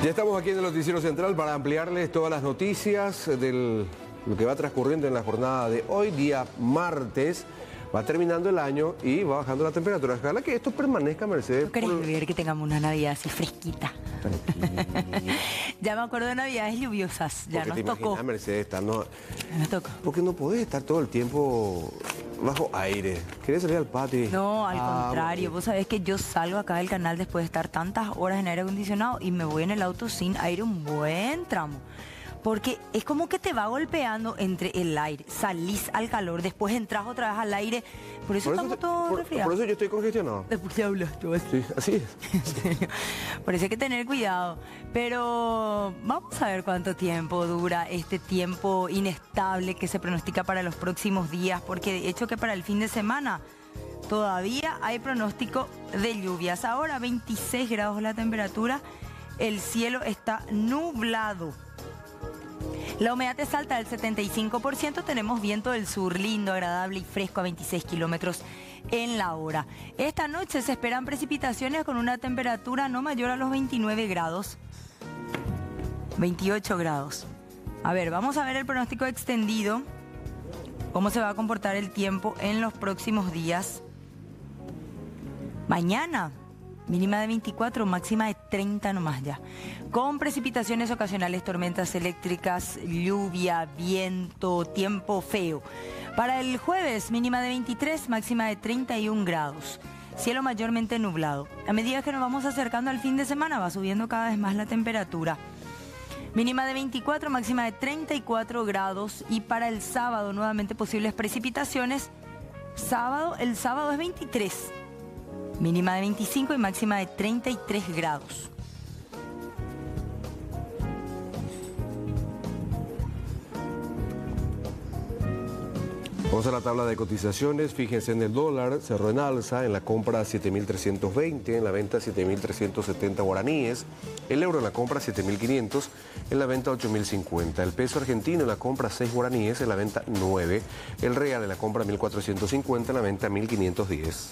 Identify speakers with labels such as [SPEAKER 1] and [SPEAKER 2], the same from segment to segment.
[SPEAKER 1] Ya estamos aquí en el Noticiero Central para ampliarles todas las noticias de lo que va transcurriendo en la jornada de hoy, día martes. Va terminando el año y va bajando la temperatura. Ojalá que esto permanezca, Mercedes.
[SPEAKER 2] ¿No querés ver que tengamos una Navidad así fresquita? Ya me acuerdo de Navidades lluviosas, ya nos tocó.
[SPEAKER 1] Mercedes, nos
[SPEAKER 2] tocó.
[SPEAKER 1] Porque no podés estar todo el tiempo bajo aire. ¿Querés salir al patio?
[SPEAKER 2] No, al contrario. Vos sabés que yo salgo acá del canal después de estar tantas horas en aire acondicionado y me voy en el auto sin aire un buen tramo. Porque es como que te va golpeando entre el aire, salís al calor, después entras otra vez al aire, por eso estamos todos resfriados.
[SPEAKER 1] Por eso yo estoy congestionado.
[SPEAKER 2] Después te hablas tú así.
[SPEAKER 1] Sí, así es.
[SPEAKER 2] En serio. Por eso hay que tener cuidado. Pero vamos a ver cuánto tiempo dura este tiempo inestable que se pronostica para los próximos días, porque de hecho que para el fin de semana todavía hay pronóstico de lluvias. Ahora 26 grados la temperatura, el cielo está nublado. La humedad es alta del 75%, tenemos viento del sur lindo, agradable y fresco a 26 kilómetros en la hora. Esta noche se esperan precipitaciones con una temperatura no mayor a los 29 grados, 28 grados. A ver, vamos a ver el pronóstico extendido, cómo se va a comportar el tiempo en los próximos días. Mañana, mínima de 24, máxima de 30 nomás ya. Con precipitaciones ocasionales, tormentas eléctricas, lluvia, viento, tiempo feo. Para el jueves, mínima de 23, máxima de 31 grados. Cielo mayormente nublado. A medida que nos vamos acercando al fin de semana, va subiendo cada vez más la temperatura. Mínima de 24, máxima de 34 grados. Y para el sábado, nuevamente posibles precipitaciones. El sábado es 23. Mínima de 25 y máxima de 33 grados.
[SPEAKER 1] Vamos a la tabla de cotizaciones. Fíjense en el dólar, cerró en alza, en la compra 7.320, en la venta 7.370 guaraníes. El euro en la compra 7.500, en la venta 8.050. El peso argentino en la compra 6 guaraníes, en la venta 9. El real en la compra 1.450, en la venta 1.510.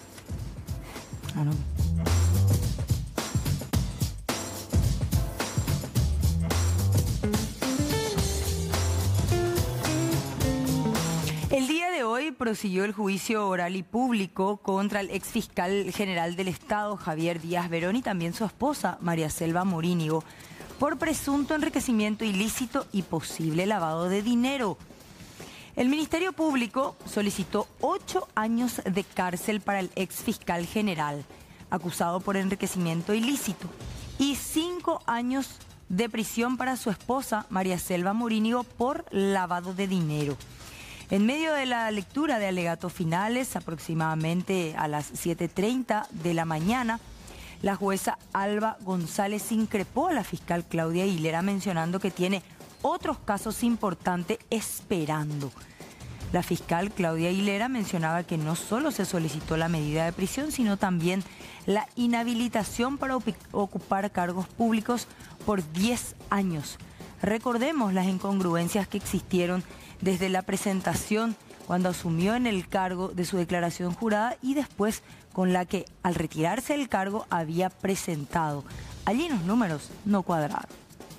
[SPEAKER 2] El día de hoy prosiguió el juicio oral y público contra el exfiscal general del Estado, Javier Díaz Verón, y también su esposa, María Selva Morínigo, por presunto enriquecimiento ilícito y posible lavado de dinero. El Ministerio Público solicitó 8 años de cárcel para el exfiscal general, acusado por enriquecimiento ilícito, y 5 años de prisión para su esposa, María Selva Morínigo, por lavado de dinero. En medio de la lectura de alegatos finales, aproximadamente a las 7:30 de la mañana, la jueza Alba González increpó a la fiscal Claudia Aguilera mencionando que tiene otros casos importantes esperando. La fiscal Claudia Aguilera mencionaba que no solo se solicitó la medida de prisión, sino también la inhabilitación para ocupar cargos públicos por 10 años. Recordemos las incongruencias que existieron desde la presentación cuando asumió en el cargo de su declaración jurada y después con la que al retirarse del cargo había presentado. Allí los números no cuadraron.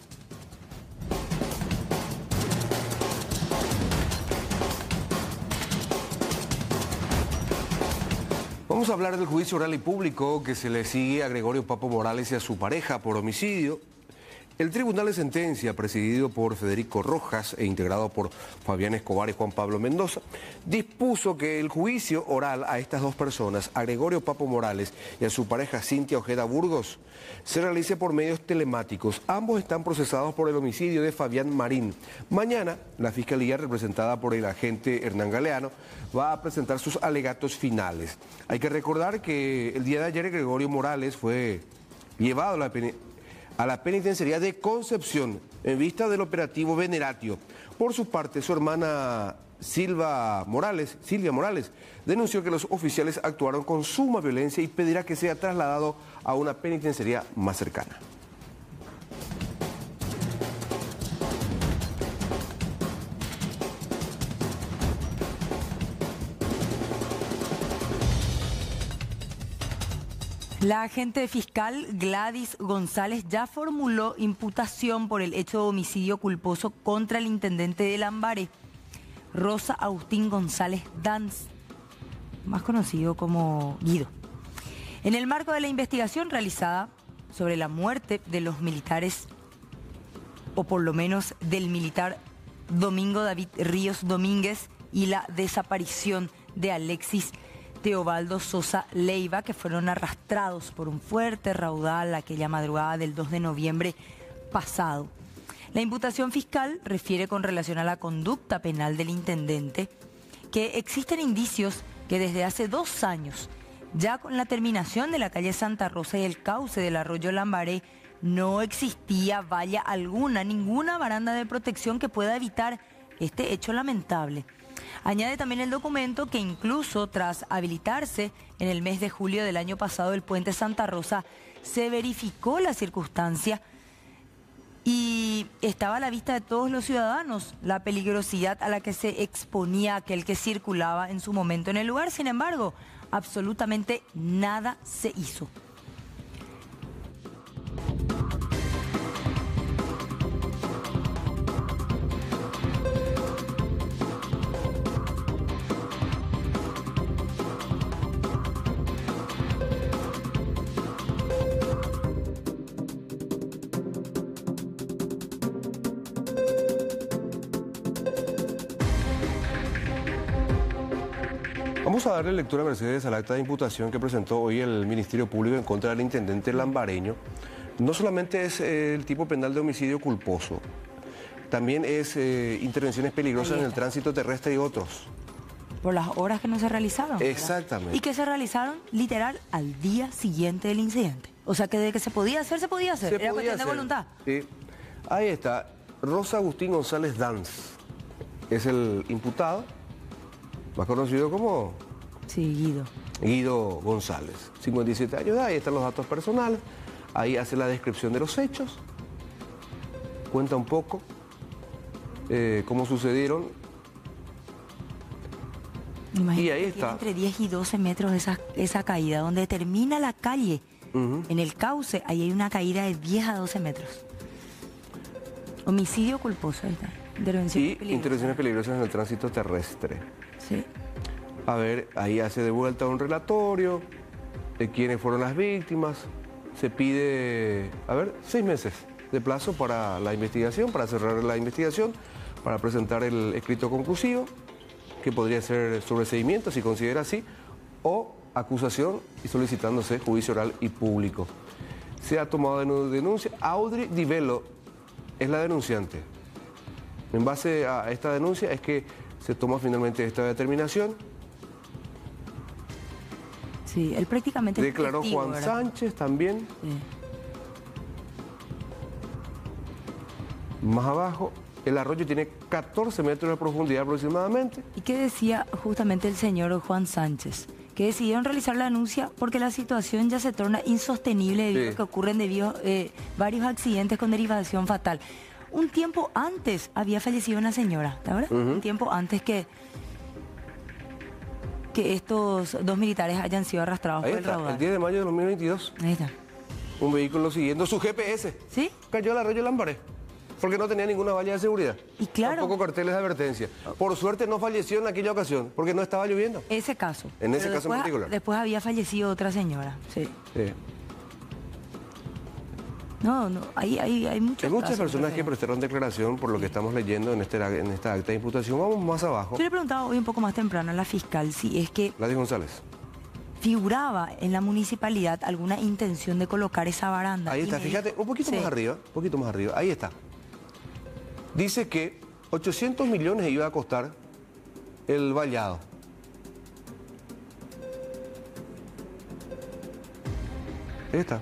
[SPEAKER 1] Vamos a hablar del juicio oral y público que se le sigue a Gregorio Papo Morales y a su pareja por homicidio. El Tribunal de Sentencia, presidido por Federico Rojas e integrado por Fabián Escobar y Juan Pablo Mendoza, dispuso que el juicio oral a estas dos personas, a Gregorio Papo Morales y a su pareja Cintia Ojeda Burgos, se realice por medios telemáticos. Ambos están procesados por el homicidio de Fabián Marín. Mañana, la Fiscalía, representada por el agente Hernán Galeano, va a presentar sus alegatos finales. Hay que recordar que el día de ayer Gregorio Morales fue llevado a la penitenciaría de Concepción en vista del operativo Veneratio. Por su parte, su hermana Silvia Morales, denunció que los oficiales actuaron con suma violencia y pedirá que sea trasladado a una penitenciaría más cercana.
[SPEAKER 2] La agente fiscal Gladys González ya formuló imputación por el hecho de homicidio culposo contra el intendente de Lambaré, Rosa Agustín González Danz, más conocido como Guido. En el marco de la investigación realizada sobre la muerte de los militares, o por lo menos del militar Domingo David Ríos Domínguez, y la desaparición de Alexis Teobaldo Sosa Leiva, que fueron arrastrados por un fuerte raudal aquella madrugada del 2 de noviembre pasado. La imputación fiscal refiere con relación a la conducta penal del intendente que existen indicios que desde hace 2 años, ya con la terminación de la calle Santa Rosa y el cauce del arroyo Lambaré, no existía valla alguna, ninguna baranda de protección que pueda evitar este hecho lamentable. Añade también el documento que incluso tras habilitarse en el mes de julio del año pasado el puente Santa Rosa, se verificó la circunstancia y estaba a la vista de todos los ciudadanos la peligrosidad a la que se exponía aquel que circulaba en su momento en el lugar. Sin embargo, absolutamente nada se hizo.
[SPEAKER 1] Vamos a darle lectura, Mercedes, al acta de imputación que presentó hoy el Ministerio Público en contra del intendente lambareño. No solamente es el tipo penal de homicidio culposo, también es intervenciones peligrosas en el tránsito terrestre y otros.
[SPEAKER 2] Por las horas que no se realizaron, ¿verdad?
[SPEAKER 1] Exactamente.
[SPEAKER 2] Y que se realizaron literal al día siguiente del incidente. O sea que de que se podía hacer, se podía hacer. Era cuestión de voluntad.
[SPEAKER 1] Sí. Ahí está. Rosa Agustín González Danz es el imputado, más conocido como...
[SPEAKER 2] Sí, Guido.
[SPEAKER 1] Guido González, 57 años, ahí están los datos personales, ahí hace la descripción de los hechos, cuenta un poco cómo sucedieron.
[SPEAKER 2] Imagínate,
[SPEAKER 1] y ahí está.
[SPEAKER 2] Entre 10 y 12 metros esa caída, donde termina la calle, en el cauce, ahí hay una caída de 10 a 12 metros. Homicidio culposo, ahí está.
[SPEAKER 1] Intervenciones peligrosas en el tránsito terrestre.
[SPEAKER 2] Sí.
[SPEAKER 1] A ver, ahí hace de vuelta un relatorio de quiénes fueron las víctimas. Se pide, 6 meses de plazo para la investigación, para cerrar la investigación, para presentar el escrito conclusivo, que podría ser sobreseimiento, si considera así, o acusación y solicitándose juicio oral y público. Se ha tomado denuncia. Audrey Di Velo es la denunciante. En base a esta denuncia es que se toma finalmente esta determinación.
[SPEAKER 2] Sí, él prácticamente...
[SPEAKER 1] Declaró
[SPEAKER 2] testigo,
[SPEAKER 1] Juan
[SPEAKER 2] ¿verdad?
[SPEAKER 1] Sánchez también.
[SPEAKER 2] Sí.
[SPEAKER 1] Más abajo, el arroyo tiene 14 metros de profundidad aproximadamente.
[SPEAKER 2] ¿Y qué decía justamente el señor Juan Sánchez? Que decidieron realizar la denuncia porque la situación ya se torna insostenible debido a que ocurren varios accidentes con derivación fatal. Un tiempo antes había fallecido una señora, ¿te acuerdas? Un tiempo antes que estos 2 militares hayan sido arrastrados
[SPEAKER 1] Ahí
[SPEAKER 2] por el
[SPEAKER 1] está,
[SPEAKER 2] raudal.
[SPEAKER 1] el 10 de mayo de 2022.
[SPEAKER 2] Ahí está.
[SPEAKER 1] Un vehículo siguiendo su GPS.
[SPEAKER 2] ¿Sí?
[SPEAKER 1] Cayó al arroyo Lambaré, porque no tenía ninguna valla de seguridad.
[SPEAKER 2] Y claro.
[SPEAKER 1] Tampoco carteles de advertencia. Por suerte no falleció en aquella ocasión, porque no estaba lloviendo.
[SPEAKER 2] Ese caso.
[SPEAKER 1] En ese
[SPEAKER 2] Pero
[SPEAKER 1] caso en
[SPEAKER 2] después,
[SPEAKER 1] particular.
[SPEAKER 2] Después había fallecido otra señora, sí.
[SPEAKER 1] Sí.
[SPEAKER 2] No, hay muchos
[SPEAKER 1] Hay muchas
[SPEAKER 2] casos,
[SPEAKER 1] personas que
[SPEAKER 2] pero...
[SPEAKER 1] prestaron declaración por lo que estamos leyendo en esta acta de imputación. Vamos más abajo.
[SPEAKER 2] Yo le preguntaba hoy un poco más temprano a la fiscal si es que
[SPEAKER 1] Gladys González.
[SPEAKER 2] figuraba en la municipalidad alguna intención de colocar esa baranda.
[SPEAKER 1] Ahí
[SPEAKER 2] Y
[SPEAKER 1] está,
[SPEAKER 2] me
[SPEAKER 1] fíjate,
[SPEAKER 2] dijo,
[SPEAKER 1] un poquito
[SPEAKER 2] sí,
[SPEAKER 1] más arriba, ahí está. Dice que 800 millones iba a costar el vallado. Ahí está.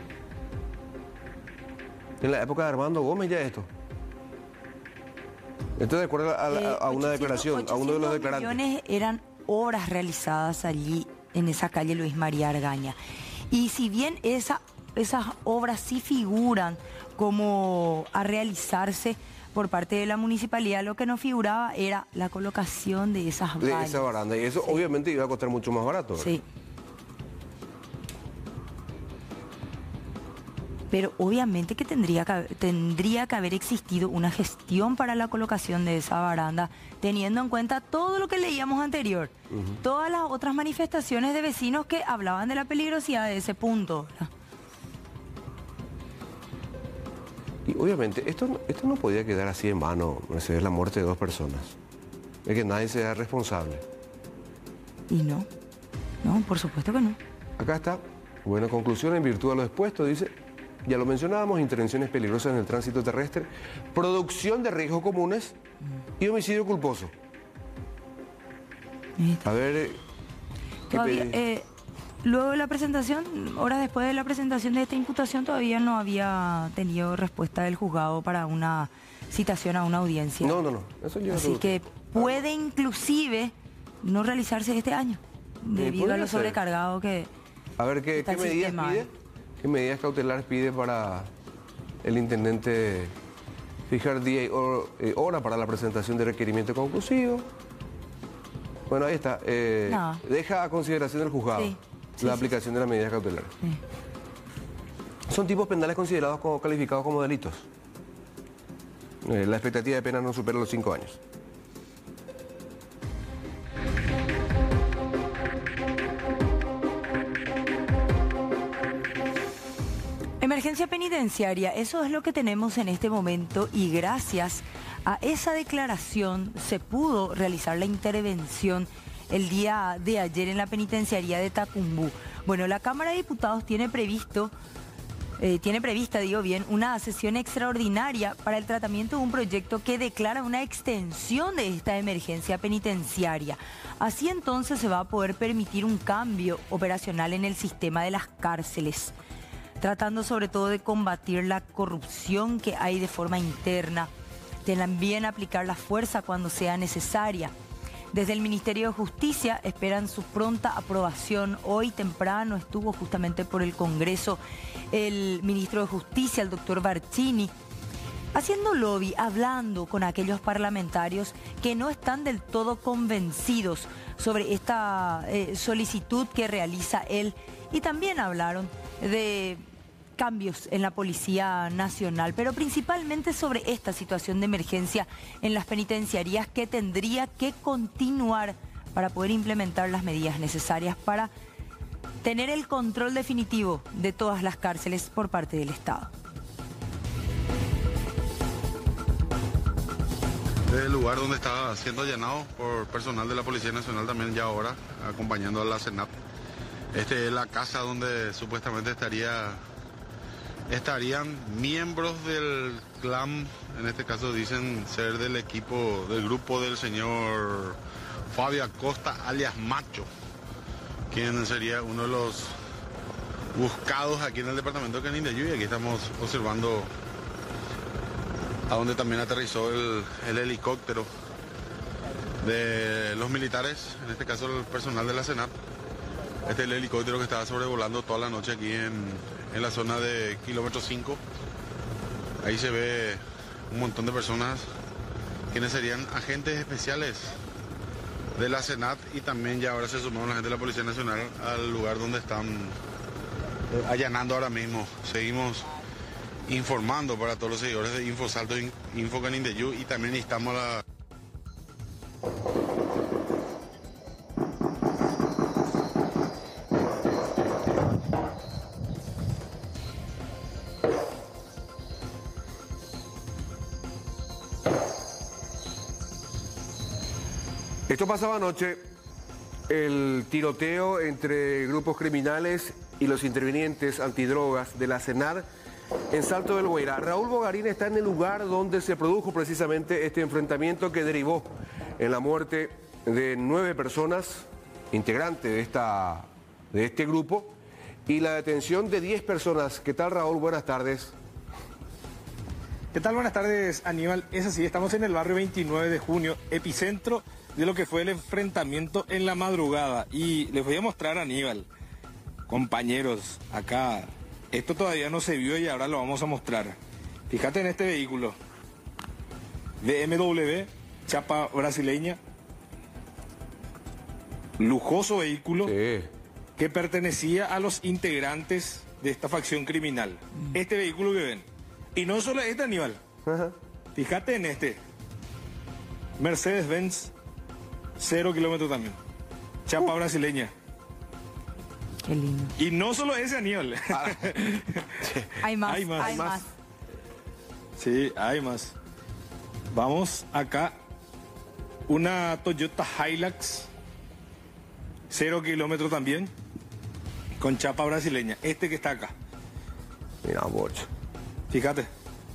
[SPEAKER 1] En la época de Armando Gómez ya esto. Esto de acuerdo a una declaración, a uno de los
[SPEAKER 2] 800
[SPEAKER 1] declarantes.
[SPEAKER 2] millones eran obras realizadas allí en esa calle Luis María Argaña. Y si bien esas obras sí figuran como a realizarse por parte de la municipalidad, lo que no figuraba era la colocación de esas
[SPEAKER 1] De
[SPEAKER 2] vallas.
[SPEAKER 1] esa baranda. Y eso obviamente iba a costar mucho más barato, ¿verdad?
[SPEAKER 2] Sí. Pero obviamente que tendría que haber existido una gestión para la colocación de esa baranda, teniendo en cuenta todo lo que leíamos anterior, todas las otras manifestaciones de vecinos que hablaban de la peligrosidad de ese punto, ¿verdad?
[SPEAKER 1] Y obviamente esto no podía quedar así en vano, Mercedes, la muerte de 2 personas. Es que nadie sea responsable.
[SPEAKER 2] Y no, por supuesto que no.
[SPEAKER 1] Acá está, buena conclusión en virtud de lo expuesto, dice, ya lo mencionábamos, intervenciones peligrosas en el tránsito terrestre, producción de riesgos comunes y homicidio culposo. A ver,
[SPEAKER 2] luego de la presentación, horas después de la presentación de esta imputación, todavía no había tenido respuesta del juzgado para una citación a una audiencia.
[SPEAKER 1] No, eso lleva
[SPEAKER 2] Así
[SPEAKER 1] todo.
[SPEAKER 2] que puede inclusive no realizarse este año, debido a lo sobrecargado que...
[SPEAKER 1] A ver, ¿qué medidas pide? ¿Qué medidas cautelares pide para el intendente fijar día y hora para la presentación de requerimiento conclusivo? Bueno, ahí está. Deja a consideración del juzgado la aplicación de las medidas cautelares. Son tipos penales considerados como calificados como delitos. La expectativa de pena no supera los 5 años.
[SPEAKER 2] Emergencia penitenciaria, eso es lo que tenemos en este momento y gracias a esa declaración se pudo realizar la intervención el día de ayer en la penitenciaría de Tacumbú. Bueno, la Cámara de Diputados tiene prevista, una sesión extraordinaria para el tratamiento de un proyecto que declara una extensión de esta emergencia penitenciaria. Así entonces se va a poder permitir un cambio operacional en el sistema de las cárceles, tratando sobre todo de combatir la corrupción que hay de forma interna, también aplicar la fuerza cuando sea necesaria. Desde el Ministerio de Justicia esperan su pronta aprobación. Hoy temprano estuvo justamente por el Congreso el ministro de Justicia, el doctor Barcini, haciendo lobby, hablando con aquellos parlamentarios que no están del todo convencidos sobre esta solicitud que realiza él. Y también hablaron de cambios en la Policía Nacional, pero principalmente sobre esta situación de emergencia en las penitenciarías que tendría que continuar para poder implementar las medidas necesarias para tener el control definitivo de todas las cárceles por parte del Estado.
[SPEAKER 3] El lugar donde está siendo allanado por personal de la Policía Nacional también ya ahora, acompañando a la CENAP. Es la casa donde supuestamente estarían miembros del clan, en este caso dicen ser del grupo del señor Fabio Acosta, alias Macho, quien sería uno de los buscados aquí en el departamento de Canindeyú, y aquí estamos observando a donde también aterrizó el helicóptero de los militares, en este caso el personal de la CENAP. Este es el helicóptero que estaba sobrevolando toda la noche aquí en la zona de kilómetro 5. Ahí se ve un montón de personas quienes serían agentes especiales de la CENAT, y también ya ahora se sumaron la gente de la Policía Nacional al lugar donde están allanando ahora mismo. Seguimos informando para todos los seguidores de Infosalto, Info Canindeyú, y también instamos a la...
[SPEAKER 1] Esto pasaba anoche, el tiroteo entre grupos criminales y los intervinientes antidrogas de la CENAR en Salto del Guairá. Raúl Bogarín está en el lugar donde se produjo precisamente este enfrentamiento que derivó en la muerte de 9 personas integrantes de este grupo y la detención de 10 personas. ¿Qué tal, Raúl? Buenas tardes.
[SPEAKER 4] ¿Qué tal? Buenas tardes, Aníbal. Es así, estamos en el barrio 29 de junio, epicentro de lo que fue el enfrentamiento en la madrugada. Y les voy a mostrar, Aníbal, compañeros, acá, esto todavía no se vio y ahora lo vamos a mostrar. Fíjate en este vehículo, BMW, chapa brasileña, lujoso vehículo,
[SPEAKER 1] Sí.
[SPEAKER 4] que pertenecía a los integrantes de esta facción criminal. Este vehículo que ven. Y no solo este, Aníbal.
[SPEAKER 1] Ajá.
[SPEAKER 4] Fíjate en este. Mercedes-Benz, 0 kilómetros también. Chapa brasileña.
[SPEAKER 2] Qué lindo.
[SPEAKER 4] Y no solo ese, Aníbal.
[SPEAKER 2] Hay más,
[SPEAKER 4] Hay más.
[SPEAKER 2] hay más.
[SPEAKER 4] Sí, hay más. Vamos acá. Una Toyota Hilux, 0 kilómetros también, con chapa brasileña. Este que está acá.
[SPEAKER 1] Mira, bocho.
[SPEAKER 4] Fíjate.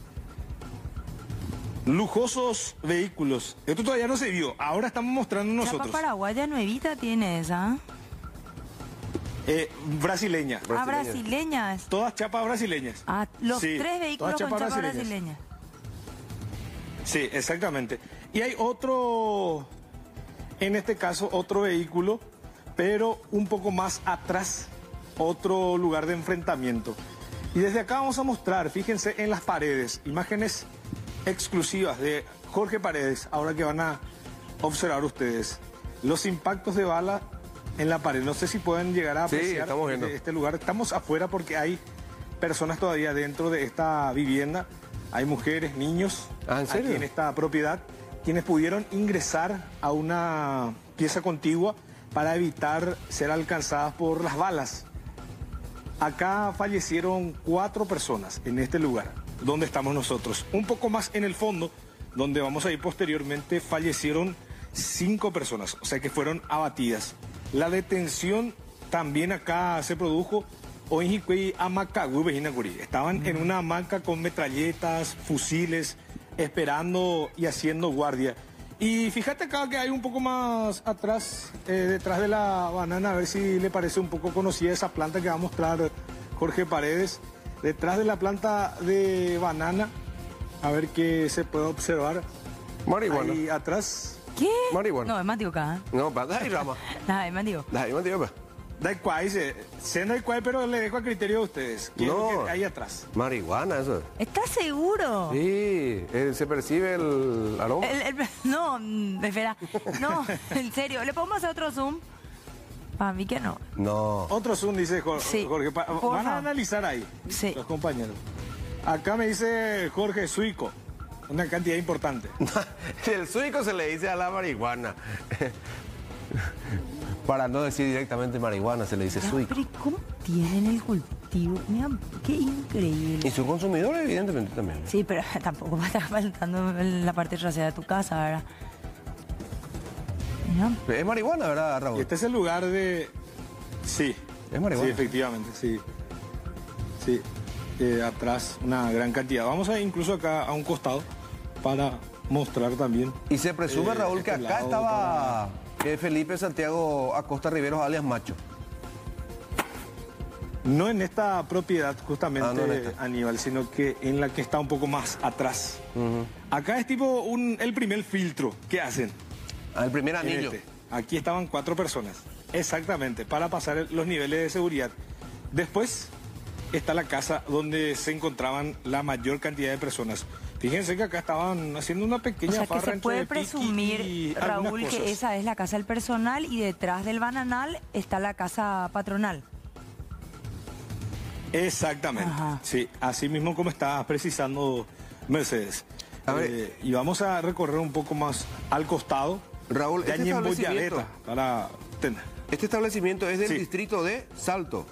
[SPEAKER 4] Lujosos vehículos. Esto todavía no se vio. Ahora estamos mostrando nosotros.
[SPEAKER 2] Chapa paraguaya nuevita tiene esa.
[SPEAKER 4] Brasileña.
[SPEAKER 2] Ah, brasileñas.
[SPEAKER 4] Todas chapas brasileñas.
[SPEAKER 2] Ah, los
[SPEAKER 4] Sí,
[SPEAKER 2] tres vehículos
[SPEAKER 4] todas
[SPEAKER 2] con
[SPEAKER 4] chapas
[SPEAKER 2] chapa
[SPEAKER 4] brasileñas.
[SPEAKER 2] brasileña.
[SPEAKER 4] Sí, exactamente. Y hay otro, en este caso, otro vehículo, pero un poco más atrás, otro lugar de enfrentamiento. Y desde acá vamos a mostrar, fíjense en las paredes, imágenes exclusivas de Jorge Paredes, ahora que van a observar ustedes, los impactos de bala en la pared. No sé si pueden llegar a
[SPEAKER 1] Sí,
[SPEAKER 4] apreciar
[SPEAKER 1] estamos viendo.
[SPEAKER 4] este lugar. Estamos afuera porque hay personas todavía dentro de esta vivienda. Hay mujeres, niños,
[SPEAKER 1] Ah, ¿en serio?
[SPEAKER 4] aquí en esta propiedad, quienes pudieron ingresar a una pieza contigua para evitar ser alcanzadas por las balas. Acá fallecieron 4 personas en este lugar, donde estamos nosotros. Un poco más en el fondo, donde vamos a ir posteriormente, fallecieron 5 personas, o sea que fueron abatidas. La detención también acá se produjo. Estaban en una hamaca con metralletas, fusiles, esperando y haciendo guardia. Y fíjate acá que hay un poco más atrás, detrás de la banana, a ver si le parece un poco conocida esa planta que va a mostrar Jorge Paredes. Detrás de la planta de banana, a ver qué se puede observar.
[SPEAKER 1] Marihuana.
[SPEAKER 4] Ahí atrás.
[SPEAKER 2] ¿Qué?
[SPEAKER 1] Marihuana.
[SPEAKER 2] No, es Mateo acá.
[SPEAKER 1] No, dai rama.
[SPEAKER 2] Nada, es Mateo.
[SPEAKER 1] Dai, Mateo.
[SPEAKER 4] Da cual, dice, sé no hay cual, pero le dejo a criterio de ustedes. ¿Qué es lo
[SPEAKER 1] No.
[SPEAKER 4] que hay atrás?
[SPEAKER 1] Marihuana, eso.
[SPEAKER 2] ¿Estás seguro?
[SPEAKER 1] Sí, se percibe el aroma.
[SPEAKER 2] No, espera. No, en serio. ¿Le podemos hacer otro zoom? Para mí que no.
[SPEAKER 1] No.
[SPEAKER 4] Otro zoom, dice Jorge.
[SPEAKER 2] Sí, por
[SPEAKER 4] Van
[SPEAKER 2] favor.
[SPEAKER 4] a analizar ahí,
[SPEAKER 2] Sí.
[SPEAKER 4] los compañeros. Acá me dice Jorge Suico, una cantidad importante.
[SPEAKER 1] El suico se le dice a la marihuana. Para no decir directamente marihuana, se le dice suico.
[SPEAKER 2] Pero ¿cómo tienen el cultivo? Mira, qué increíble.
[SPEAKER 1] Y son consumidores, evidentemente, también.
[SPEAKER 2] Sí, pero tampoco va a estar faltando en la parte trasera de tu casa, ¿verdad? Mira,
[SPEAKER 1] Es marihuana, ¿verdad, Raúl?
[SPEAKER 4] Este es el lugar de... Sí.
[SPEAKER 1] Es marihuana.
[SPEAKER 4] Sí, efectivamente, sí. Sí. Atrás una gran cantidad. Vamos a ir incluso acá a un costado para mostrar también.
[SPEAKER 1] Y se presume, Raúl, que
[SPEAKER 4] este
[SPEAKER 1] acá
[SPEAKER 4] lado
[SPEAKER 1] estaba Felipe Santiago Acosta Riveros, alias Macho.
[SPEAKER 4] No en esta propiedad justamente,
[SPEAKER 1] Ah, no en esta.
[SPEAKER 4] Aníbal, sino que en la que está un poco más atrás. Acá es tipo el primer filtro que hacen.
[SPEAKER 1] El primer
[SPEAKER 4] en
[SPEAKER 1] anillo.
[SPEAKER 4] este. Aquí estaban 4 personas, exactamente, para pasar los niveles de seguridad. Después está la casa donde se encontraban la mayor cantidad de personas. Fíjense que acá estaban haciendo una
[SPEAKER 2] o
[SPEAKER 4] pequeña
[SPEAKER 2] sea que
[SPEAKER 4] farra
[SPEAKER 2] se
[SPEAKER 4] entre
[SPEAKER 2] puede
[SPEAKER 4] piqui
[SPEAKER 2] presumir,
[SPEAKER 4] y algunas
[SPEAKER 2] Raúl,
[SPEAKER 4] cosas.
[SPEAKER 2] que esa es la casa del personal y detrás del bananal está la casa patronal.
[SPEAKER 4] Exactamente,
[SPEAKER 2] Ajá.
[SPEAKER 4] sí, así mismo como está precisando Mercedes.
[SPEAKER 1] A ver.
[SPEAKER 4] Y vamos a recorrer un poco más al costado.
[SPEAKER 1] Raúl,
[SPEAKER 4] de
[SPEAKER 1] este
[SPEAKER 4] Ñembo
[SPEAKER 1] establecimiento,
[SPEAKER 4] Llareta, para tener.
[SPEAKER 1] este establecimiento es del
[SPEAKER 4] Sí.
[SPEAKER 1] distrito de Salto.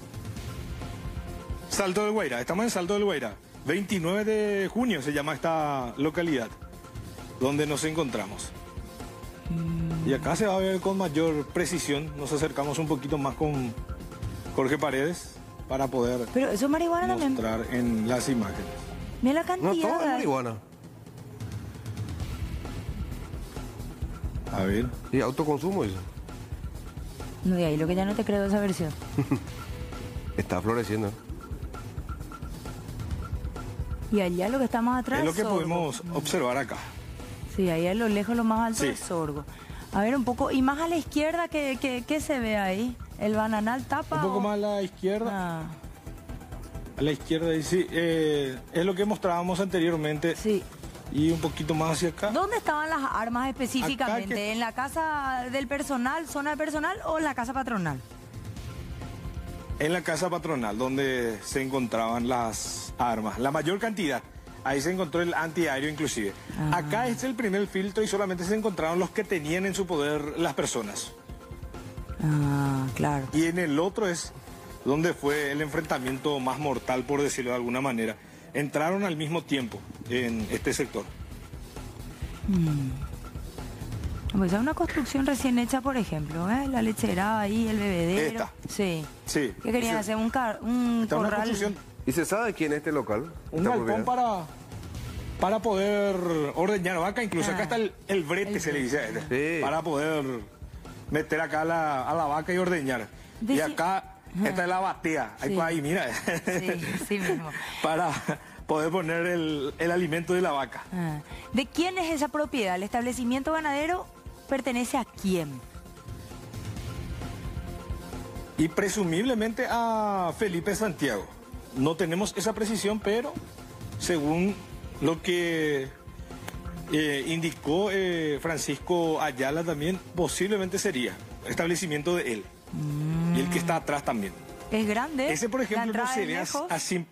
[SPEAKER 4] Salto del Guaira, estamos en Salto del Guaira. 29 de junio se llama esta localidad donde nos encontramos. Y acá se va a ver con mayor precisión. Nos acercamos un poquito más con Jorge Paredes para poder
[SPEAKER 2] Pero eso es marihuana también.
[SPEAKER 4] mostrar en las imágenes.
[SPEAKER 2] Mira la
[SPEAKER 1] No,
[SPEAKER 2] cantidad.
[SPEAKER 1] todo es
[SPEAKER 2] de-
[SPEAKER 1] marihuana.
[SPEAKER 4] A ver.
[SPEAKER 1] Y autoconsumo eso.
[SPEAKER 2] No, de ahí lo que ya no te creo de esa versión.
[SPEAKER 1] Está floreciendo.
[SPEAKER 2] Y allá lo que está más atrás
[SPEAKER 4] Es lo que
[SPEAKER 2] sorgo.
[SPEAKER 4] podemos observar acá.
[SPEAKER 2] Sí, ahí a lo lejos, lo más alto
[SPEAKER 4] Sí.
[SPEAKER 2] es sorgo. A ver, un poco, y más a la izquierda, ¿qué se ve ahí? ¿El bananal tapa?
[SPEAKER 4] Un poco
[SPEAKER 2] o-
[SPEAKER 4] más a la izquierda.
[SPEAKER 2] Ah,
[SPEAKER 4] A la izquierda, y sí, es lo que mostrábamos anteriormente.
[SPEAKER 2] sí.
[SPEAKER 4] Y un poquito más hacia acá.
[SPEAKER 2] ¿Dónde estaban las armas específicamente?
[SPEAKER 4] Acá que-
[SPEAKER 2] ¿En la casa del personal, zona del personal o en la casa patronal?
[SPEAKER 4] en la casa patronal, donde se encontraban las armas, la mayor cantidad. Ahí se encontró el antiaéreo inclusive. Acá es el primer filtro y solamente se encontraron los que tenían en su poder las personas.
[SPEAKER 2] Ah, claro.
[SPEAKER 4] Y en el otro es donde fue el enfrentamiento más mortal, por decirlo de alguna manera. Entraron al mismo tiempo en este sector.
[SPEAKER 2] Pues es una construcción recién hecha, por ejemplo, ¿eh? La lechera ahí, el bebedero.
[SPEAKER 4] Esta.
[SPEAKER 2] Sí.
[SPEAKER 4] Sí.
[SPEAKER 2] ¿Qué querían hacer? Un
[SPEAKER 4] Está una
[SPEAKER 2] corral.
[SPEAKER 4] construcción,
[SPEAKER 1] ¿Y se sabe quién es este local?
[SPEAKER 4] un
[SPEAKER 1] Esta
[SPEAKER 4] galpón
[SPEAKER 1] propiedad.
[SPEAKER 4] para poder ordeñar vaca. Incluso acá está el brete, se le dice a este,
[SPEAKER 1] Sí.
[SPEAKER 4] para poder meter acá a la vaca y ordeñar. Y acá, esta es la batea. Ahí,
[SPEAKER 2] Sí.
[SPEAKER 4] ahí, mira.
[SPEAKER 2] Sí, sí mismo.
[SPEAKER 4] Para poder poner el alimento de la vaca.
[SPEAKER 2] ¿De quién es esa propiedad? ¿El establecimiento ganadero pertenece a quién?
[SPEAKER 4] Y presumiblemente a Felipe Santiago. No tenemos esa precisión, pero según lo que indicó Francisco Ayala también, posiblemente sería establecimiento de él. Y el que está atrás también.
[SPEAKER 2] ¿Es grande?
[SPEAKER 4] Ese, por
[SPEAKER 2] ¿La
[SPEAKER 4] ejemplo, no
[SPEAKER 2] entrada
[SPEAKER 4] se
[SPEAKER 2] es
[SPEAKER 4] ve
[SPEAKER 2] lejos?
[SPEAKER 4] así.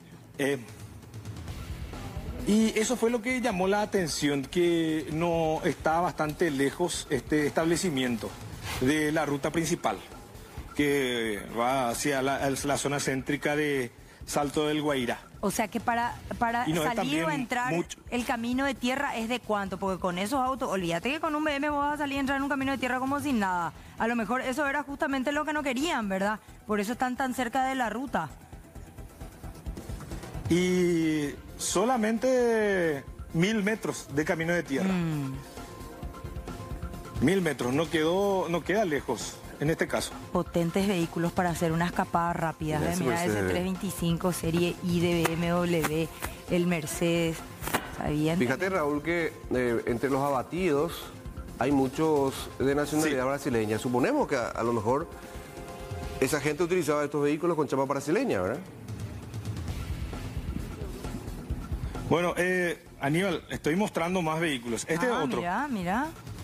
[SPEAKER 4] Y eso fue lo que llamó la atención, que no está bastante lejos este establecimiento de la ruta principal, que va hacia la zona céntrica de Salto del Guairá.
[SPEAKER 2] O sea que para
[SPEAKER 4] Y no es
[SPEAKER 2] salir o
[SPEAKER 4] también
[SPEAKER 2] entrar,
[SPEAKER 4] mucho.
[SPEAKER 2] el camino de tierra es de cuánto, porque con esos autos, olvídate que con un BM vos vas a salir y entrar en un camino de tierra como sin nada. A lo mejor eso era justamente lo que no querían, ¿verdad? Por eso están tan cerca de la ruta.
[SPEAKER 4] Y solamente 1000 metros de camino de tierra. 1000 metros, no queda lejos en este caso.
[SPEAKER 2] Potentes vehículos para hacer una escapada rápida.
[SPEAKER 1] Mira, ese
[SPEAKER 2] Mira ese
[SPEAKER 1] Mercedes.
[SPEAKER 2] 325 serie I de BMW, el Mercedes. ¿Sabían?
[SPEAKER 1] Fíjate, Raúl, que entre los abatidos hay muchos de nacionalidad
[SPEAKER 4] Sí.
[SPEAKER 1] brasileña. Suponemos que a lo mejor esa gente utilizaba estos vehículos con chapa brasileña, ¿verdad?
[SPEAKER 4] Bueno, Aníbal, estoy mostrando más vehículos. Este es otro.
[SPEAKER 2] Mira.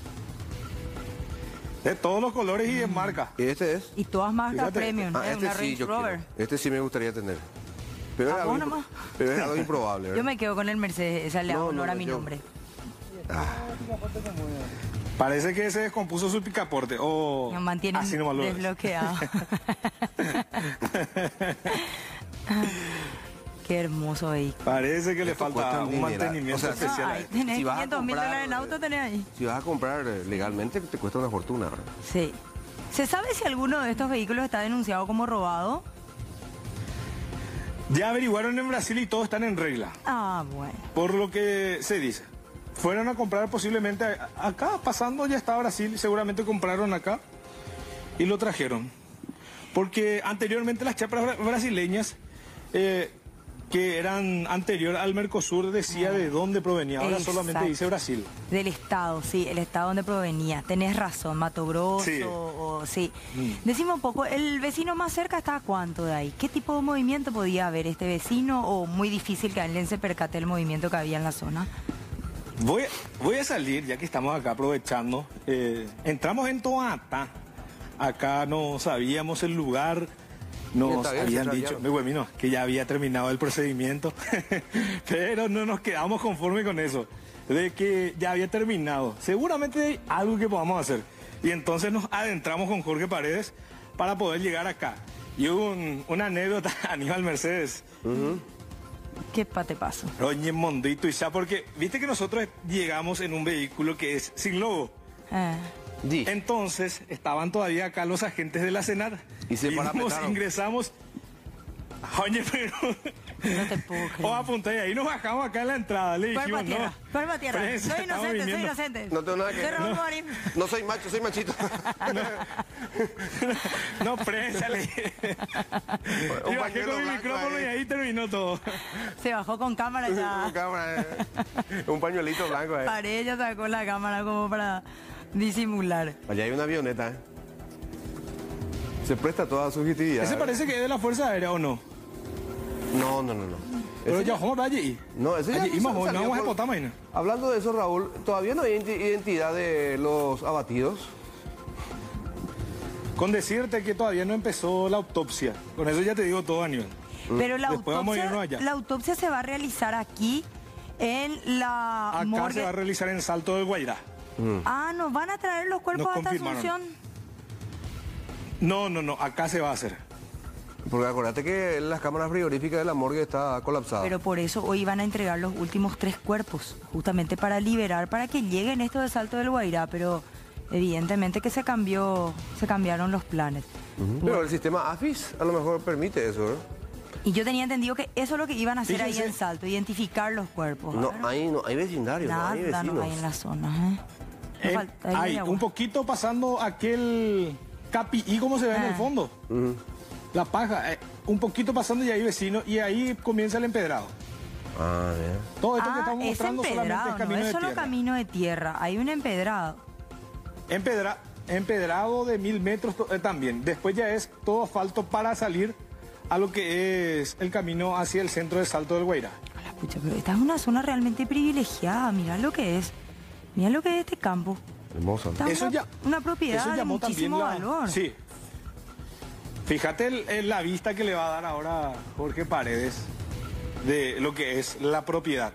[SPEAKER 4] De todos los colores y de marca.
[SPEAKER 1] ¿Y este es?
[SPEAKER 2] Y todas marcas
[SPEAKER 4] Fíjate.
[SPEAKER 2] premium,
[SPEAKER 1] Ah,
[SPEAKER 2] una
[SPEAKER 1] este sí,
[SPEAKER 2] Range
[SPEAKER 1] yo
[SPEAKER 2] Rover.
[SPEAKER 1] quiero. Este sí me gustaría tener. Pero es,
[SPEAKER 2] Ah,
[SPEAKER 1] algo,
[SPEAKER 2] vos nomás.
[SPEAKER 1] pero es algo improbable, ¿verdad?
[SPEAKER 2] Yo me quedo con el Mercedes, esa le da
[SPEAKER 1] No,
[SPEAKER 2] honor
[SPEAKER 1] no,
[SPEAKER 2] a mi
[SPEAKER 1] yo-
[SPEAKER 2] nombre.
[SPEAKER 4] Parece que se descompuso su picaporte. O
[SPEAKER 2] Nos mantienen
[SPEAKER 4] así nomás lo ves.
[SPEAKER 2] desbloqueado. Qué hermoso vehículo.
[SPEAKER 4] Parece que le
[SPEAKER 1] Esto
[SPEAKER 4] falta
[SPEAKER 1] cuesta
[SPEAKER 4] un
[SPEAKER 1] dineral.
[SPEAKER 4] mantenimiento
[SPEAKER 1] O sea,
[SPEAKER 4] especial.
[SPEAKER 2] Ay,
[SPEAKER 4] a esto.
[SPEAKER 2] tenés
[SPEAKER 1] Si vas a
[SPEAKER 2] 500.000
[SPEAKER 1] comprar,
[SPEAKER 2] dólares en auto, tenés ahí.
[SPEAKER 1] Si vas a comprar legalmente, te cuesta una fortuna, ¿verdad?
[SPEAKER 2] Sí. ¿Se sabe si alguno de estos vehículos está denunciado como robado?
[SPEAKER 4] Ya averiguaron en Brasil y todos están en regla.
[SPEAKER 2] Ah, bueno.
[SPEAKER 4] Por lo que se dice. Fueron a comprar posiblemente acá, pasando ya está Brasil, seguramente compraron acá y lo trajeron. Porque anteriormente las chapas brasileñas, que eran anterior al Mercosur, decía de dónde provenía. Ahora solamente
[SPEAKER 2] Exacto.
[SPEAKER 4] dice Brasil.
[SPEAKER 2] Del estado, sí, el estado donde provenía. Tenés razón, Mato Grosso,
[SPEAKER 4] Sí.
[SPEAKER 2] sí. Decime un poco, ¿el vecino más cerca está a cuánto de ahí? ¿Qué tipo de movimiento podía haber este vecino o muy difícil que alguien se percate del movimiento que había en la zona?
[SPEAKER 4] Voy a salir, ya que estamos acá aprovechando. Entramos en Toata. Acá no sabíamos el lugar. Nos
[SPEAKER 1] Está bien,
[SPEAKER 4] habían
[SPEAKER 1] está
[SPEAKER 4] dicho,
[SPEAKER 1] bien.
[SPEAKER 4] muy bueno, que ya había terminado el procedimiento. Pero no nos quedamos conformes con eso, de que ya había terminado. Seguramente hay algo que podamos hacer. Y entonces nos adentramos con Jorge Paredes para poder llegar acá. Y una anécdota, Aníbal Mercedes.
[SPEAKER 2] ¿Qué te paso?
[SPEAKER 4] Oye, mondito y ya, porque viste que nosotros llegamos en un vehículo que es sin logo.
[SPEAKER 1] Sí.
[SPEAKER 4] Entonces estaban todavía acá los agentes de la Senat.
[SPEAKER 1] Y se
[SPEAKER 4] Vinimos,
[SPEAKER 1] parapetaron.
[SPEAKER 4] ingresamos. Oye, pero.
[SPEAKER 2] No te puedo creer.
[SPEAKER 4] O apunté ahí, nos bajamos acá en la entrada. Le
[SPEAKER 2] Cuerpo
[SPEAKER 4] dijimos,
[SPEAKER 2] a tierra,
[SPEAKER 4] no.
[SPEAKER 2] cuerpo a tierra.
[SPEAKER 4] prensa,
[SPEAKER 2] Soy
[SPEAKER 4] estamos
[SPEAKER 2] inocente, soy
[SPEAKER 4] viniendo.
[SPEAKER 2] inocente.
[SPEAKER 1] No tengo nada que
[SPEAKER 2] Soy
[SPEAKER 1] ver.
[SPEAKER 2] Raúl Morín.
[SPEAKER 1] No soy macho, soy machito.
[SPEAKER 4] No, prensa, le dije. Y bajé
[SPEAKER 1] pañuelo
[SPEAKER 4] con el
[SPEAKER 1] blanco
[SPEAKER 4] micrófono
[SPEAKER 1] ahí.
[SPEAKER 4] y ahí terminó todo.
[SPEAKER 2] Se bajó con cámara ya.
[SPEAKER 1] Un pañuelito blanco ahí.
[SPEAKER 2] Pared ya sacó la cámara como para disimular.
[SPEAKER 1] Allá hay una avioneta, ¿eh? Se presta toda subjetividad.
[SPEAKER 4] Ese parece que es de la Fuerza Aérea o no.
[SPEAKER 1] No.
[SPEAKER 4] Pero
[SPEAKER 1] Ese
[SPEAKER 4] ya vamos a allí.
[SPEAKER 1] No, ese ya
[SPEAKER 4] Allí,
[SPEAKER 1] no
[SPEAKER 4] vamos,
[SPEAKER 1] salió
[SPEAKER 4] no vamos a
[SPEAKER 1] por-
[SPEAKER 4] votar mañana.
[SPEAKER 1] Hablando de eso, Raúl, todavía no hay identidad de los abatidos.
[SPEAKER 4] Con decirte que todavía no empezó la autopsia. Con eso ya te digo todo, Aníbal.
[SPEAKER 2] Pero la
[SPEAKER 4] Después vamos a irnos allá.
[SPEAKER 2] autopsia se va a realizar aquí en la
[SPEAKER 4] Acá
[SPEAKER 2] morgue.
[SPEAKER 4] se va a realizar en Salto del Guairá.
[SPEAKER 2] Ah, ¿nos van a traer los cuerpos
[SPEAKER 4] Nos
[SPEAKER 2] hasta
[SPEAKER 4] confirmaron.
[SPEAKER 2] Asunción?
[SPEAKER 4] No, acá se va a hacer.
[SPEAKER 1] Porque acuérdate que las cámaras frigoríficas de la morgue está colapsada.
[SPEAKER 2] Pero por eso hoy van a entregar los últimos 3 cuerpos, justamente para liberar, para que lleguen estos de Salto del Guairá, pero evidentemente que se cambiaron los planes.
[SPEAKER 1] Pero el sistema AFIS a lo mejor permite eso, ¿eh?
[SPEAKER 2] Y yo tenía entendido que eso es lo que iban a hacer ahí
[SPEAKER 4] Fíjense.
[SPEAKER 2] en Salto, identificar los cuerpos.
[SPEAKER 1] No
[SPEAKER 2] ¿verdad?
[SPEAKER 1] hay vecindarios, no hay
[SPEAKER 2] Nada,
[SPEAKER 1] vecinos.
[SPEAKER 2] no hay en la zona. Me falta ahí
[SPEAKER 4] Hay
[SPEAKER 2] agua.
[SPEAKER 4] un poquito pasando aquel Capií, como se ve en el fondo. La paja, un poquito pasando y hay vecinos, y ahí comienza el empedrado.
[SPEAKER 1] Ah, bien.
[SPEAKER 4] Todo esto que
[SPEAKER 2] Ah,
[SPEAKER 4] estamos
[SPEAKER 2] es
[SPEAKER 4] mostrando solamente
[SPEAKER 2] empedrado,
[SPEAKER 4] es
[SPEAKER 2] no
[SPEAKER 4] camino
[SPEAKER 2] es
[SPEAKER 4] de
[SPEAKER 2] solo
[SPEAKER 4] tierra.
[SPEAKER 2] camino de tierra, hay un empedrado.
[SPEAKER 4] Empedrado de 1000 metros también. Después ya es todo asfalto para salir a lo que es el camino hacia el centro de Salto del Guairá.
[SPEAKER 2] A la pucha, pero esta es una zona realmente privilegiada, mirá lo que es. Mirá lo que es este campo.
[SPEAKER 1] Hermoso.
[SPEAKER 2] Esta es
[SPEAKER 4] Eso ya-
[SPEAKER 2] una propiedad
[SPEAKER 4] Eso
[SPEAKER 2] de
[SPEAKER 4] llamó también
[SPEAKER 2] muchísimo
[SPEAKER 4] la...
[SPEAKER 2] valor.
[SPEAKER 4] Sí. Fíjate la vista que le va a dar ahora Jorge Paredes de lo que es la propiedad.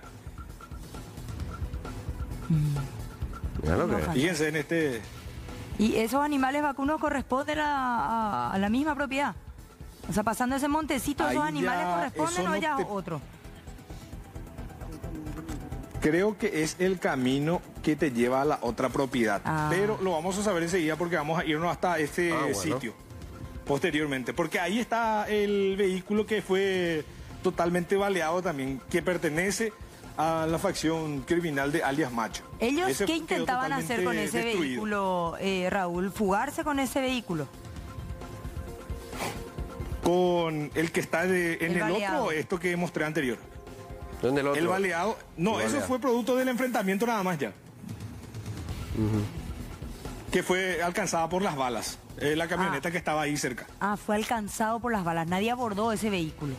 [SPEAKER 1] Mira lo que es.
[SPEAKER 2] Ojalá.
[SPEAKER 4] Fíjense en este...
[SPEAKER 2] Y esos animales vacunos corresponden a la misma propiedad. O sea, pasando ese montecito,
[SPEAKER 4] Ahí
[SPEAKER 2] ¿esos animales
[SPEAKER 4] ya,
[SPEAKER 2] corresponden
[SPEAKER 4] eso
[SPEAKER 2] o
[SPEAKER 4] no
[SPEAKER 2] ya
[SPEAKER 4] te-
[SPEAKER 2] otro?
[SPEAKER 4] Creo que es el camino que te lleva a la otra propiedad.
[SPEAKER 2] Ah.
[SPEAKER 4] Pero lo vamos a saber enseguida porque vamos a irnos hasta este
[SPEAKER 1] Ah, bueno.
[SPEAKER 4] sitio posteriormente. Porque ahí está el vehículo que fue totalmente baleado también, que pertenece a la facción criminal de alias Macho.
[SPEAKER 2] ¿Ellos
[SPEAKER 4] Ese
[SPEAKER 2] qué
[SPEAKER 4] quedó
[SPEAKER 2] intentaban hacer con
[SPEAKER 4] totalmente
[SPEAKER 2] ese
[SPEAKER 4] destruido.
[SPEAKER 2] vehículo, Raúl? ¿Fugarse con ese vehículo?
[SPEAKER 4] Con el que está en
[SPEAKER 2] El
[SPEAKER 4] el
[SPEAKER 2] baleado.
[SPEAKER 4] otro, esto que mostré anterior.
[SPEAKER 1] ¿Dónde el otro?
[SPEAKER 4] El baleado, no,
[SPEAKER 1] El
[SPEAKER 4] eso
[SPEAKER 1] baleado.
[SPEAKER 4] fue producto del enfrentamiento nada más ya. Que fue alcanzada por las balas. La camioneta que estaba ahí cerca.
[SPEAKER 2] Ah, fue alcanzado por las balas. Nadie abordó ese vehículo.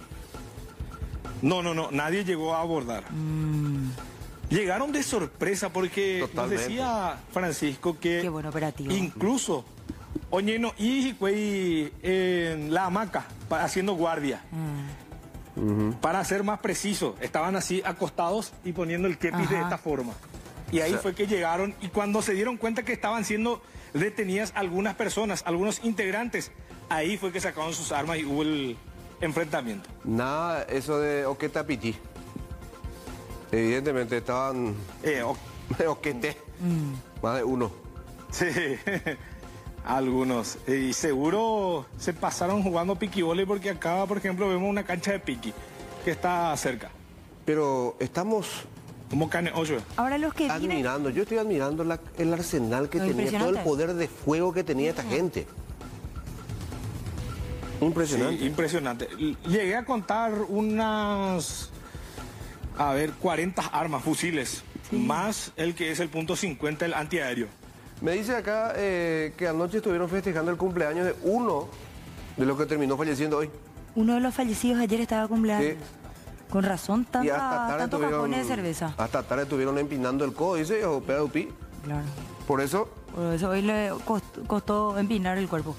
[SPEAKER 4] No, nadie llegó a abordar. Llegaron de sorpresa porque nos
[SPEAKER 1] Totalmente.
[SPEAKER 4] decía Francisco que
[SPEAKER 2] Qué buen operativo.
[SPEAKER 4] incluso Oñeno y Higüey en la hamaca haciendo guardia. Para ser más preciso, estaban así acostados y poniendo el kepis de
[SPEAKER 2] Ajá.
[SPEAKER 4] esta forma. Y ahí
[SPEAKER 1] O sea-
[SPEAKER 4] fue que llegaron y cuando se dieron cuenta que estaban siendo detenidas algunas personas, algunos integrantes, ahí fue que sacaron sus armas y hubo el enfrentamiento.
[SPEAKER 1] Nada, eso de Oquetapiti. Evidentemente estaban Oquete. Más de uno.
[SPEAKER 4] Sí, algunos. Y seguro se pasaron jugando piquibole porque acá, por ejemplo, vemos una cancha de piqui que está cerca.
[SPEAKER 1] Pero estamos
[SPEAKER 4] Como Cane 8.
[SPEAKER 2] Ahora los que viven...
[SPEAKER 1] admirando, yo estoy admirando el arsenal que
[SPEAKER 2] Lo
[SPEAKER 1] tenía, todo el
[SPEAKER 2] impresionante.
[SPEAKER 1] poder de fuego que tenía esta gente. Impresionante.
[SPEAKER 4] Sí, impresionante. Llegué a contar unas, 40 armas, fusiles, más el que es el .50, el antiaéreo.
[SPEAKER 1] Me dice acá que anoche estuvieron festejando el cumpleaños de uno de los que terminó falleciendo hoy.
[SPEAKER 2] Uno de los fallecidos ayer estaba de cumpleaños.
[SPEAKER 1] Sí.
[SPEAKER 2] Con razón,
[SPEAKER 1] Y hasta tarde
[SPEAKER 2] tantos cajones de cerveza.
[SPEAKER 1] hasta tarde estuvieron empinando el codo, dice, o peda upi.
[SPEAKER 2] Claro.
[SPEAKER 1] Por eso,
[SPEAKER 2] Por eso hoy le costó empinar el cuerpo.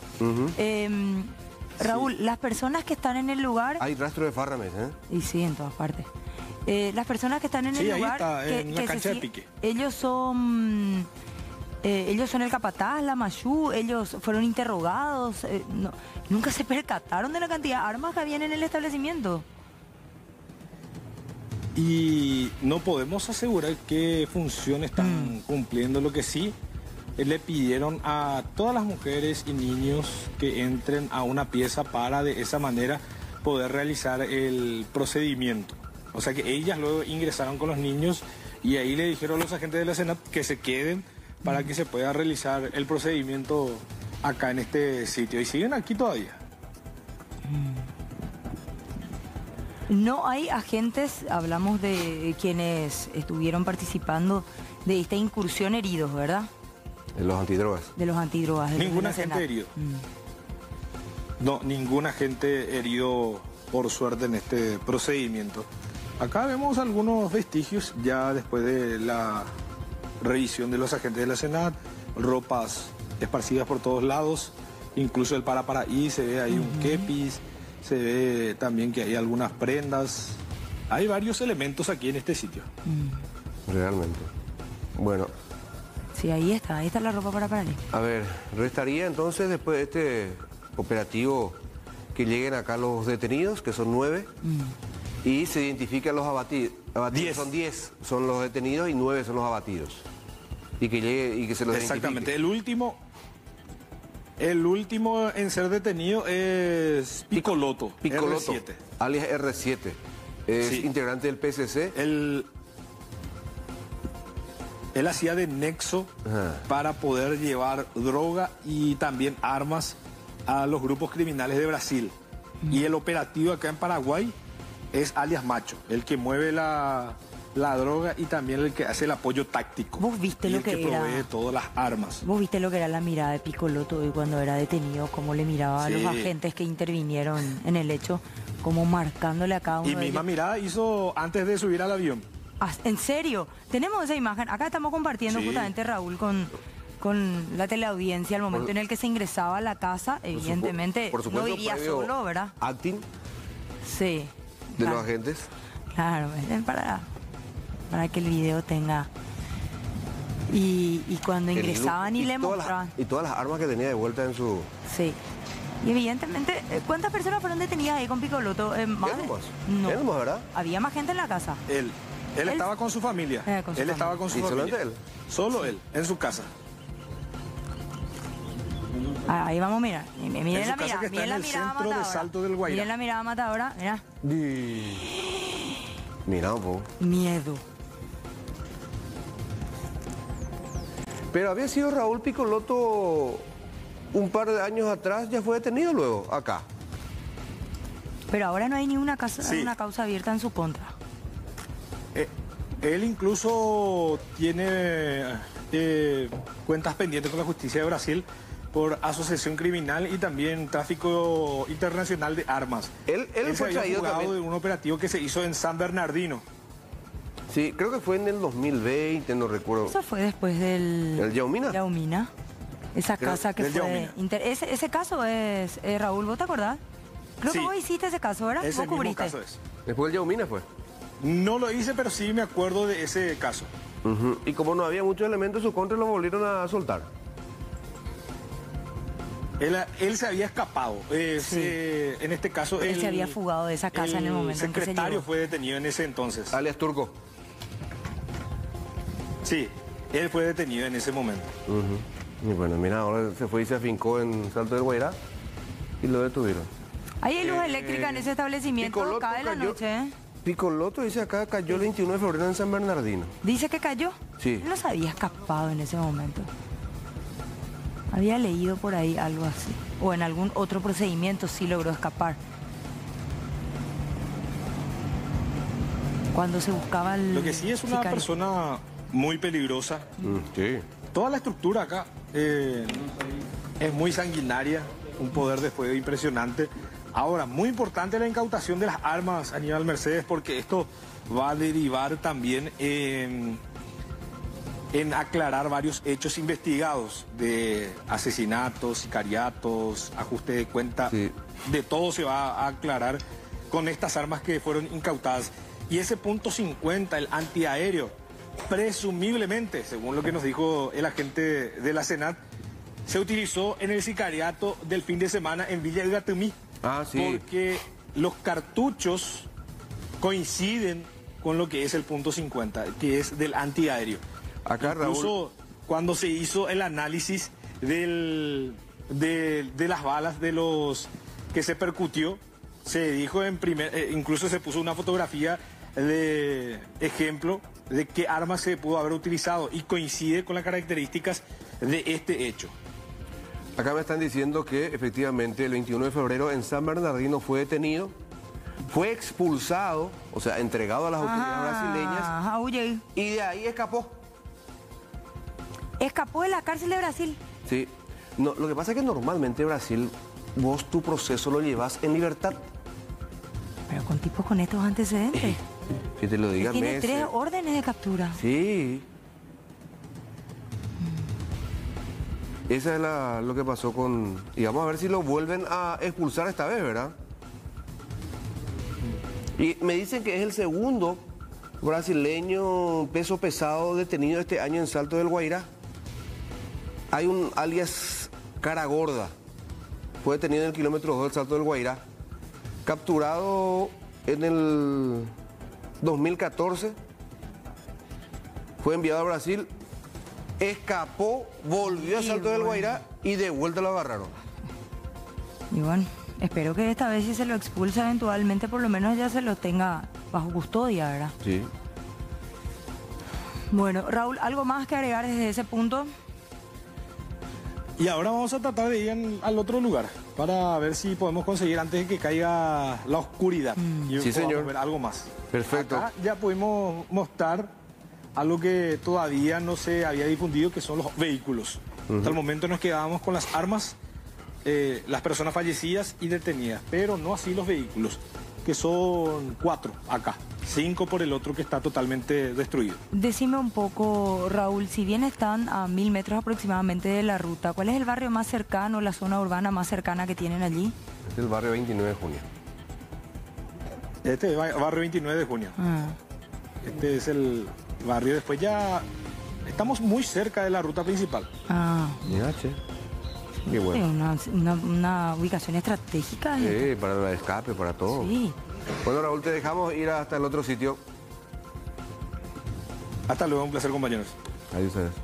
[SPEAKER 2] Raúl, las personas que están en el lugar...
[SPEAKER 1] hay rastro de Farrames, ¿eh?
[SPEAKER 2] Y sí, en todas partes. Las personas que están en
[SPEAKER 4] Sí,
[SPEAKER 2] el
[SPEAKER 4] ahí
[SPEAKER 2] lugar...
[SPEAKER 4] está, en la
[SPEAKER 2] se
[SPEAKER 4] cancha de
[SPEAKER 2] sigue-
[SPEAKER 4] pique.
[SPEAKER 2] Ellos son el capataz, la mayú, ellos fueron interrogados. Nunca se percataron de la cantidad de armas que habían en el establecimiento.
[SPEAKER 4] Y no podemos asegurar qué función están cumpliendo. Lo que sí, le pidieron a todas las mujeres y niños que entren a una pieza para de esa manera poder realizar el procedimiento. O sea que ellas luego ingresaron con los niños y ahí le dijeron a los agentes de la Senat que se queden para que se pueda realizar el procedimiento acá en este sitio. Y siguen aquí todavía.
[SPEAKER 2] No hay agentes, hablamos de quienes estuvieron participando de esta incursión heridos, ¿verdad?
[SPEAKER 1] En los antidrogas.
[SPEAKER 2] De los antidrogas. de los
[SPEAKER 4] Ningún
[SPEAKER 2] de la
[SPEAKER 4] agente
[SPEAKER 2] Senat.
[SPEAKER 4] herido. No, ningún agente herido por suerte en este procedimiento. Acá vemos algunos vestigios ya después de la revisión de los agentes de la Senat, ropas esparcidas por todos lados incluso el paraí, se ve ahí un kepis, se ve también que hay algunas prendas. Hay varios elementos aquí en este sitio.
[SPEAKER 1] Realmente. Bueno,
[SPEAKER 2] Sí, ahí está la ropa para Paraguay.
[SPEAKER 1] a ver, restaría entonces después de este operativo que lleguen acá los detenidos, que son 9, y se identifican los abatidos.
[SPEAKER 4] 10.
[SPEAKER 1] Son 10, son los detenidos y 9 son los abatidos. Y que llegue y que se los
[SPEAKER 4] Exactamente.
[SPEAKER 1] identifique.
[SPEAKER 4] El último en ser detenido es Picoloto,
[SPEAKER 1] Picoloto,
[SPEAKER 4] R7.
[SPEAKER 1] alias R7. Es
[SPEAKER 4] Sí.
[SPEAKER 1] integrante del PSC.
[SPEAKER 4] Él hacía de nexo
[SPEAKER 1] Ajá.
[SPEAKER 4] para poder llevar droga y también armas a los grupos criminales de Brasil. Y el operativo acá en Paraguay es alias Macho, el que mueve la droga y también el que hace el apoyo táctico.
[SPEAKER 2] ¿Vos viste
[SPEAKER 4] y
[SPEAKER 2] lo
[SPEAKER 4] el
[SPEAKER 2] que
[SPEAKER 4] que
[SPEAKER 2] era?
[SPEAKER 4] provee todas las armas.
[SPEAKER 2] ¿Vos viste lo que era la mirada de Picoloto y cuando era detenido, cómo le miraba
[SPEAKER 4] Sí.
[SPEAKER 2] a los agentes que intervinieron en el hecho, como marcándole a cada uno
[SPEAKER 4] Y
[SPEAKER 2] de
[SPEAKER 4] misma
[SPEAKER 2] ellos?
[SPEAKER 4] mirada hizo antes de subir al avión.
[SPEAKER 2] Ah, ¿en serio? Tenemos esa imagen. Acá estamos compartiendo
[SPEAKER 4] Sí.
[SPEAKER 2] justamente, Raúl, con la teleaudiencia, el momento en el que se ingresaba a la casa, evidentemente
[SPEAKER 1] Por supuesto,
[SPEAKER 2] no iría
[SPEAKER 1] previo
[SPEAKER 2] solo, ¿verdad?
[SPEAKER 1] acting
[SPEAKER 2] Sí.
[SPEAKER 1] de
[SPEAKER 2] claro,
[SPEAKER 1] los agentes.
[SPEAKER 2] Claro, es para que el video tenga... Y cuando
[SPEAKER 1] El
[SPEAKER 2] ingresaban
[SPEAKER 1] look
[SPEAKER 2] y le
[SPEAKER 1] todas
[SPEAKER 2] mostraban...
[SPEAKER 1] y todas las armas que tenía de vuelta en su...
[SPEAKER 2] Sí. Y evidentemente, ¿cuántas personas fueron detenidas ahí con Picoloto? ¿Más?
[SPEAKER 1] Él nomás.
[SPEAKER 2] No.
[SPEAKER 1] Él nomás, ¿verdad?
[SPEAKER 2] Había más gente en la casa.
[SPEAKER 4] Él estaba con su familia.
[SPEAKER 2] Con su
[SPEAKER 4] él estaba con su
[SPEAKER 1] ¿Y
[SPEAKER 4] familia.
[SPEAKER 1] solamente él?
[SPEAKER 4] Solo él, en su casa.
[SPEAKER 2] Ah, ahí vamos, mira. Miren
[SPEAKER 4] En
[SPEAKER 2] la
[SPEAKER 4] su casa
[SPEAKER 2] mirada.
[SPEAKER 4] que está
[SPEAKER 2] Miren
[SPEAKER 4] en
[SPEAKER 2] la
[SPEAKER 4] el
[SPEAKER 2] mirada
[SPEAKER 4] centro de
[SPEAKER 2] matadora.
[SPEAKER 4] Salto del Guairá.
[SPEAKER 2] Miren la mirada matadora. Mira.
[SPEAKER 1] Mira un poco.
[SPEAKER 2] Miedo.
[SPEAKER 1] Pero había sido Raúl Picoloto un par de años atrás, ya fue detenido luego, acá.
[SPEAKER 2] Pero ahora no hay ni una
[SPEAKER 4] Sí.
[SPEAKER 2] causa abierta en su contra.
[SPEAKER 4] Él incluso tiene cuentas pendientes con la justicia de Brasil por asociación criminal y también tráfico internacional de armas.
[SPEAKER 1] Él
[SPEAKER 4] se
[SPEAKER 1] fue
[SPEAKER 4] había
[SPEAKER 1] traído
[SPEAKER 4] fugado
[SPEAKER 1] también.
[SPEAKER 4] de un operativo que se hizo en San Bernardino.
[SPEAKER 1] Sí, creo que fue en el 2020, no recuerdo.
[SPEAKER 2] Eso fue después del...
[SPEAKER 1] ¿El Yaumina?
[SPEAKER 2] Yaumina. Esa
[SPEAKER 1] Creo-
[SPEAKER 2] casa que
[SPEAKER 4] del
[SPEAKER 2] fue...
[SPEAKER 4] Yaumina.
[SPEAKER 2] Ese caso es... Raúl, ¿vos te acordás? Creo
[SPEAKER 4] Sí.
[SPEAKER 2] que vos hiciste ese caso, ¿verdad?
[SPEAKER 4] Ese
[SPEAKER 2] Vos
[SPEAKER 4] mismo
[SPEAKER 2] cubriste.
[SPEAKER 4] caso es.
[SPEAKER 1] Después el Yaumina fue.
[SPEAKER 4] No lo hice, pero sí me acuerdo de ese caso.
[SPEAKER 1] Ujú. Y como no había muchos elementos en su contra, lo volvieron a soltar.
[SPEAKER 4] Él se había escapado. En este caso,
[SPEAKER 2] Él se había fugado de esa casa en el momento en que se
[SPEAKER 4] secretario
[SPEAKER 2] llevó.
[SPEAKER 4] fue detenido en ese entonces.
[SPEAKER 1] Alias Turco.
[SPEAKER 4] Sí, él fue detenido en ese momento.
[SPEAKER 1] Ujú. Y bueno, mira, ahora se fue y se afincó en Salto del Guairá y lo detuvieron.
[SPEAKER 2] Ahí hay luz eléctrica en ese establecimiento
[SPEAKER 1] Picoloto
[SPEAKER 2] cada la
[SPEAKER 1] cayó-
[SPEAKER 2] noche, ¿eh?
[SPEAKER 1] Picoloto dice acá, cayó el 21 de febrero en San Bernardino.
[SPEAKER 2] Dice que cayó.
[SPEAKER 1] Sí.
[SPEAKER 2] Él no se había escapado en ese momento. Había leído por ahí algo así. O en algún otro procedimiento sí logró escapar. Cuando se buscaba el
[SPEAKER 4] Lo que sí es una
[SPEAKER 2] sicario.
[SPEAKER 4] persona muy peligrosa.
[SPEAKER 1] Sí.
[SPEAKER 4] Toda la estructura acá es muy sanguinaria, un poder de fuego impresionante. Ahora, muy importante la incautación de las armas, Aníbal Mercedes, porque esto va a derivar también en aclarar varios hechos investigados de asesinatos, sicariatos, ajuste de cuenta.
[SPEAKER 1] Sí.
[SPEAKER 4] De todo se va a aclarar con estas armas que fueron incautadas. Y ese punto 50, el antiaéreo, presumiblemente, según lo que nos dijo el agente de la Senat, se utilizó en el sicariato del fin de semana en Villa del Gatumí.
[SPEAKER 1] Ah, sí.
[SPEAKER 4] Porque los cartuchos coinciden con lo que es el punto 50, que es del antiaéreo.
[SPEAKER 1] Acá,
[SPEAKER 4] Incluso
[SPEAKER 1] Raúl.
[SPEAKER 4] cuando se hizo el análisis de las balas de los que se percutió, se dijo incluso se puso una fotografía de ejemplo de qué arma se pudo haber utilizado y coincide con las características de este hecho.
[SPEAKER 1] Acá me están diciendo que efectivamente el 21 de febrero en San Bernardino fue detenido, fue expulsado, o sea, entregado a las autoridades brasileñas
[SPEAKER 2] Ajá, huye.
[SPEAKER 1] y de ahí escapó.
[SPEAKER 2] Escapó de la cárcel de Brasil.
[SPEAKER 1] Sí. No, lo que pasa es que normalmente Brasil, vos tu proceso lo llevas en libertad.
[SPEAKER 2] Pero con tipos con estos antecedentes.
[SPEAKER 1] Que te lo
[SPEAKER 2] Él
[SPEAKER 1] diga
[SPEAKER 2] tiene
[SPEAKER 1] Messi.
[SPEAKER 2] 3 órdenes de captura.
[SPEAKER 1] Sí. Esa es lo que pasó con... Y vamos a ver si lo vuelven a expulsar esta vez, ¿verdad? Y me dicen que es el segundo brasileño peso pesado detenido este año en Salto del Guairá. Hay un alias Cara Gorda. Fue detenido en el kilómetro 2 del Salto del Guairá. Capturado en el 2014. Fue enviado a Brasil. Escapó, volvió a Salto del Guairá y de vuelta lo agarraron.
[SPEAKER 2] Y bueno, espero que esta vez si se lo expulsa eventualmente, por lo menos ya se lo tenga bajo custodia, ¿verdad?
[SPEAKER 1] Sí.
[SPEAKER 2] Bueno, Raúl, ¿algo más que agregar desde ese punto?
[SPEAKER 4] Y ahora vamos a tratar de ir al otro lugar para ver si podemos conseguir antes de que caiga la oscuridad. Y
[SPEAKER 1] Sí,
[SPEAKER 4] podamos
[SPEAKER 1] señor.
[SPEAKER 4] ver algo más.
[SPEAKER 1] Perfecto.
[SPEAKER 4] Acá ya pudimos mostrar algo que todavía no se había difundido, que son los vehículos. Hasta el momento nos quedábamos con las armas, las personas fallecidas y detenidas, pero no así los vehículos, que son 4 acá, 5 por el otro que está totalmente destruido.
[SPEAKER 2] Decime un poco, Raúl, si bien están a 1000 metros aproximadamente de la ruta, ¿cuál es el barrio más cercano, la zona urbana más cercana que tienen allí?
[SPEAKER 1] Es el barrio 29 de junio.
[SPEAKER 4] Este es barrio 29 de junio.
[SPEAKER 2] Ah.
[SPEAKER 4] Este es el barrio. Después ya estamos muy cerca de la ruta principal.
[SPEAKER 2] Ah.
[SPEAKER 1] Mira, che. Qué bueno.
[SPEAKER 2] Una ubicación estratégica.
[SPEAKER 1] Sí, para el escape, para todo.
[SPEAKER 2] Sí.
[SPEAKER 1] Bueno, Raúl, te dejamos ir hasta el otro sitio.
[SPEAKER 4] Hasta luego, un placer, compañeros.
[SPEAKER 1] Ahí ustedes.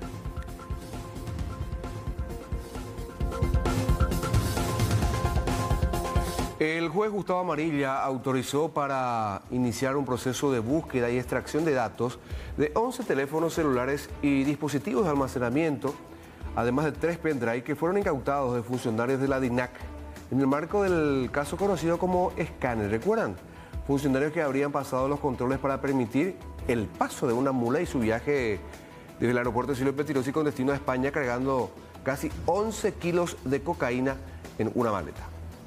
[SPEAKER 1] El juez Gustavo Amarilla autorizó para iniciar un proceso de búsqueda y extracción de datos de 11 teléfonos celulares y dispositivos de almacenamiento, además de 3 pendrive que fueron incautados de funcionarios de la DINAC en el marco del caso conocido como Escáner. ¿Recuerdan? Funcionarios que habrían pasado los controles para permitir el paso de una mula y su viaje desde el aeropuerto de Silvio Pettirossi con destino a España, cargando casi 11 kilos de cocaína en una maleta.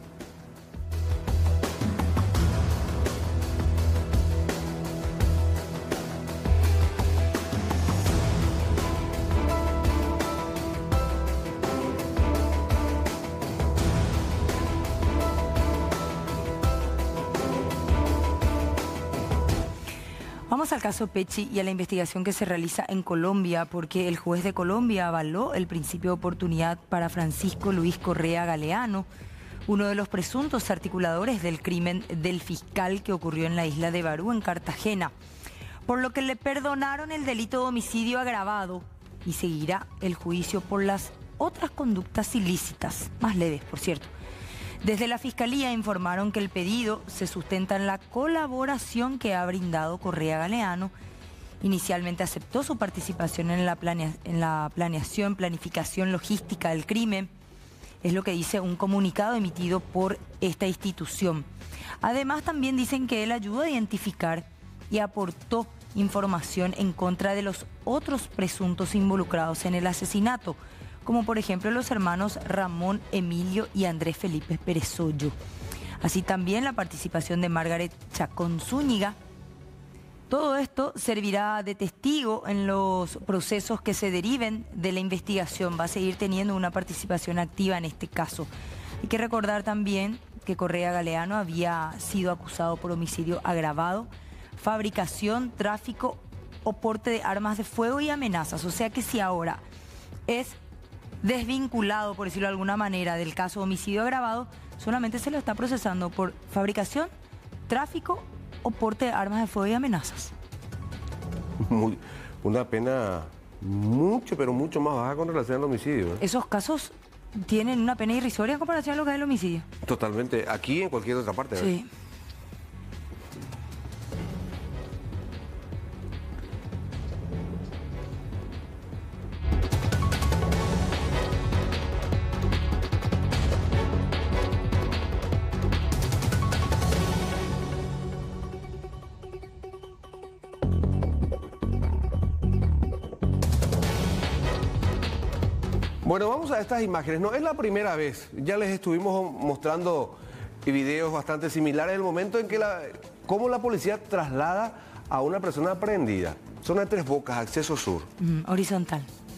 [SPEAKER 2] Vamos al caso Pechi y a la investigación que se realiza en Colombia, porque el juez de Colombia avaló el principio de oportunidad para Francisco Luis Correa Galeano, uno de los presuntos articuladores del crimen del fiscal que ocurrió en la isla de Barú, en Cartagena, por lo que le perdonaron el delito de homicidio agravado y seguirá el juicio por las otras conductas ilícitas, más leves, por cierto. Desde la Fiscalía informaron que el pedido se sustenta en la colaboración que ha brindado Correa Galeano. Inicialmente aceptó su participación en la planeación, planificación, logística del crimen. Es lo que dice un comunicado emitido por esta institución. Además, también dicen que él ayudó a identificar y aportó información en contra de los otros presuntos involucrados en el asesinato, como por ejemplo los hermanos Ramón Emilio y Andrés Felipe Peresollo. Así también la participación de Margaret Chacón Zúñiga. Todo esto servirá de testigo en los procesos que se deriven de la investigación. Va a seguir teniendo una participación activa en este caso. Hay que recordar también que Correa Galeano había sido acusado por homicidio agravado, fabricación, tráfico o porte de armas de fuego y amenazas. O sea que si ahora es desvinculado, por decirlo de alguna manera, del caso de homicidio agravado, solamente se lo está procesando por fabricación, tráfico o porte de armas de fuego y amenazas.
[SPEAKER 1] Una pena mucho, pero mucho más baja con relación al homicidio.
[SPEAKER 2] Esos casos tienen una pena irrisoria en comparación a lo que es el homicidio.
[SPEAKER 1] Totalmente. Aquí y en cualquier otra parte.
[SPEAKER 2] Sí.
[SPEAKER 1] Bueno, vamos a estas imágenes. No es la primera vez. Ya les estuvimos mostrando videos bastante similares. El momento en que cómo la policía traslada a una persona aprehendida. Zona de Tres Bocas, acceso sur.
[SPEAKER 2] Horizontal.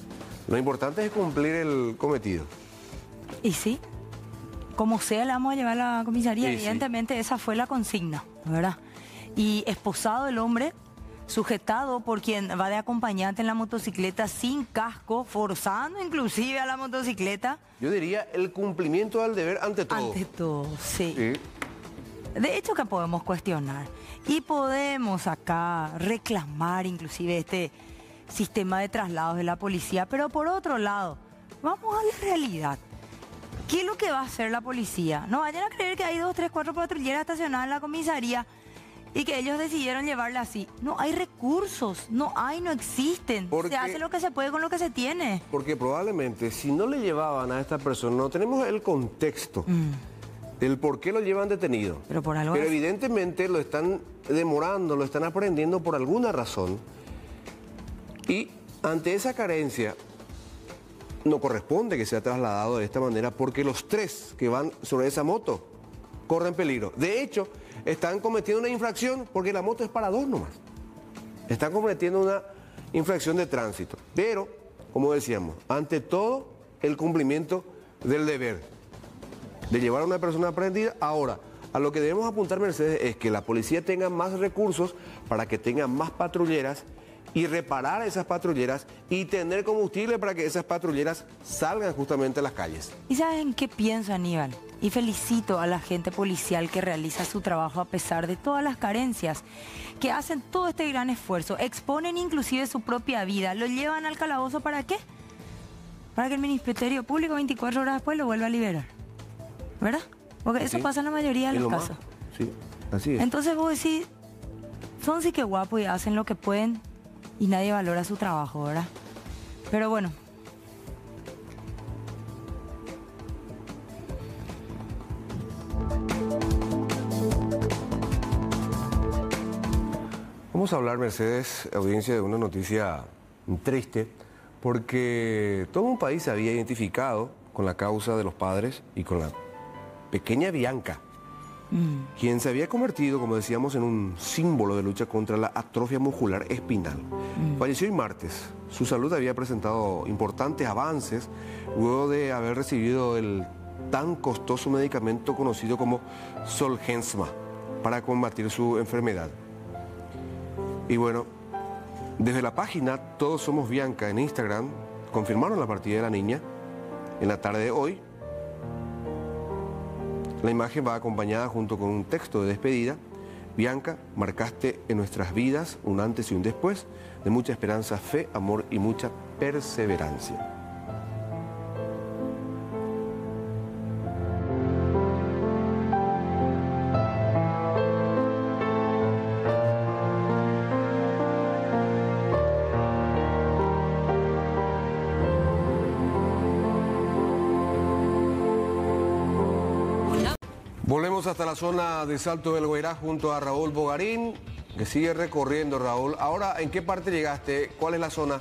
[SPEAKER 1] Lo importante es cumplir el cometido.
[SPEAKER 2] Y sí, como sea, le vamos a llevar a la comisaría.
[SPEAKER 1] Sí,
[SPEAKER 2] Evidentemente
[SPEAKER 1] sí.
[SPEAKER 2] esa fue la consigna, ¿verdad? Y esposado el hombre, sujetado por quien va de acompañante en la motocicleta sin casco, forzando inclusive a la motocicleta.
[SPEAKER 1] Yo diría el cumplimiento del deber ante todo.
[SPEAKER 2] Ante todo, sí.
[SPEAKER 1] Sí.
[SPEAKER 2] De hecho que podemos cuestionar y podemos acá reclamar inclusive este sistema de traslados de la policía, pero por otro lado, vamos a la realidad. ¿Qué es lo que va a hacer la policía? No vayan a creer que hay 2, 3, 4 patrulleras estacionadas en la comisaría y que ellos decidieron llevarla así. No hay recursos, no existen.
[SPEAKER 1] Porque-
[SPEAKER 2] Se hace lo que se puede con lo que se tiene.
[SPEAKER 1] Porque probablemente si no le llevaban a esta persona, no tenemos el contexto del por qué lo llevan detenido.
[SPEAKER 2] Pero por algo
[SPEAKER 1] Pero
[SPEAKER 2] es.
[SPEAKER 1] evidentemente lo están demorando, lo están aprendiendo por alguna razón. Y ante esa carencia, no corresponde que sea trasladado de esta manera porque los 3 que van sobre esa moto corren peligro. De hecho, están cometiendo una infracción porque la moto es para 2 nomás. Están cometiendo una infracción de tránsito. Pero, como decíamos, ante todo, el cumplimiento del deber de llevar a una persona aprendida. Ahora, a lo que debemos apuntar, Mercedes, es que la policía tenga más recursos para que tenga más patrulleras y reparar esas patrulleras y tener combustible para que esas patrulleras salgan justamente a las calles.
[SPEAKER 2] ¿Y saben qué pienso, Aníbal? Y felicito a la gente policial que realiza su trabajo a pesar de todas las carencias, que hacen todo este gran esfuerzo, exponen inclusive su propia vida, lo llevan al calabozo, ¿para qué? Para que el Ministerio Público 24 horas después lo vuelva a liberar, ¿verdad? Porque eso
[SPEAKER 1] Sí.
[SPEAKER 2] pasa en la mayoría de
[SPEAKER 1] Es
[SPEAKER 2] los
[SPEAKER 1] lo
[SPEAKER 2] casos.
[SPEAKER 1] más. Sí, así es.
[SPEAKER 2] Entonces vos decís, son sí que guapos y hacen lo que pueden y nadie valora su trabajo, ¿verdad? Pero bueno.
[SPEAKER 1] Vamos a hablar, Mercedes, audiencia, de una noticia triste, porque todo un país se había identificado con la causa de los padres y con la pequeña Bianca, quien se había convertido, como decíamos, en un símbolo de lucha contra la atrofia muscular espinal. Falleció el martes. Su salud había presentado importantes avances luego de haber recibido el tan costoso medicamento conocido como Zolgensma para combatir su enfermedad. Y bueno, desde la página Todos Somos Bianca en Instagram confirmaron la partida de la niña en la tarde de hoy. La imagen va acompañada junto con un texto de despedida. Bianca, marcaste en nuestras vidas un antes y un después de mucha esperanza, fe, amor y mucha perseverancia. Volvemos hasta la zona de Salto del Guairá junto a Raúl Bogarín, que sigue recorriendo, Raúl. Ahora, ¿en qué parte llegaste? ¿Cuál es la zona?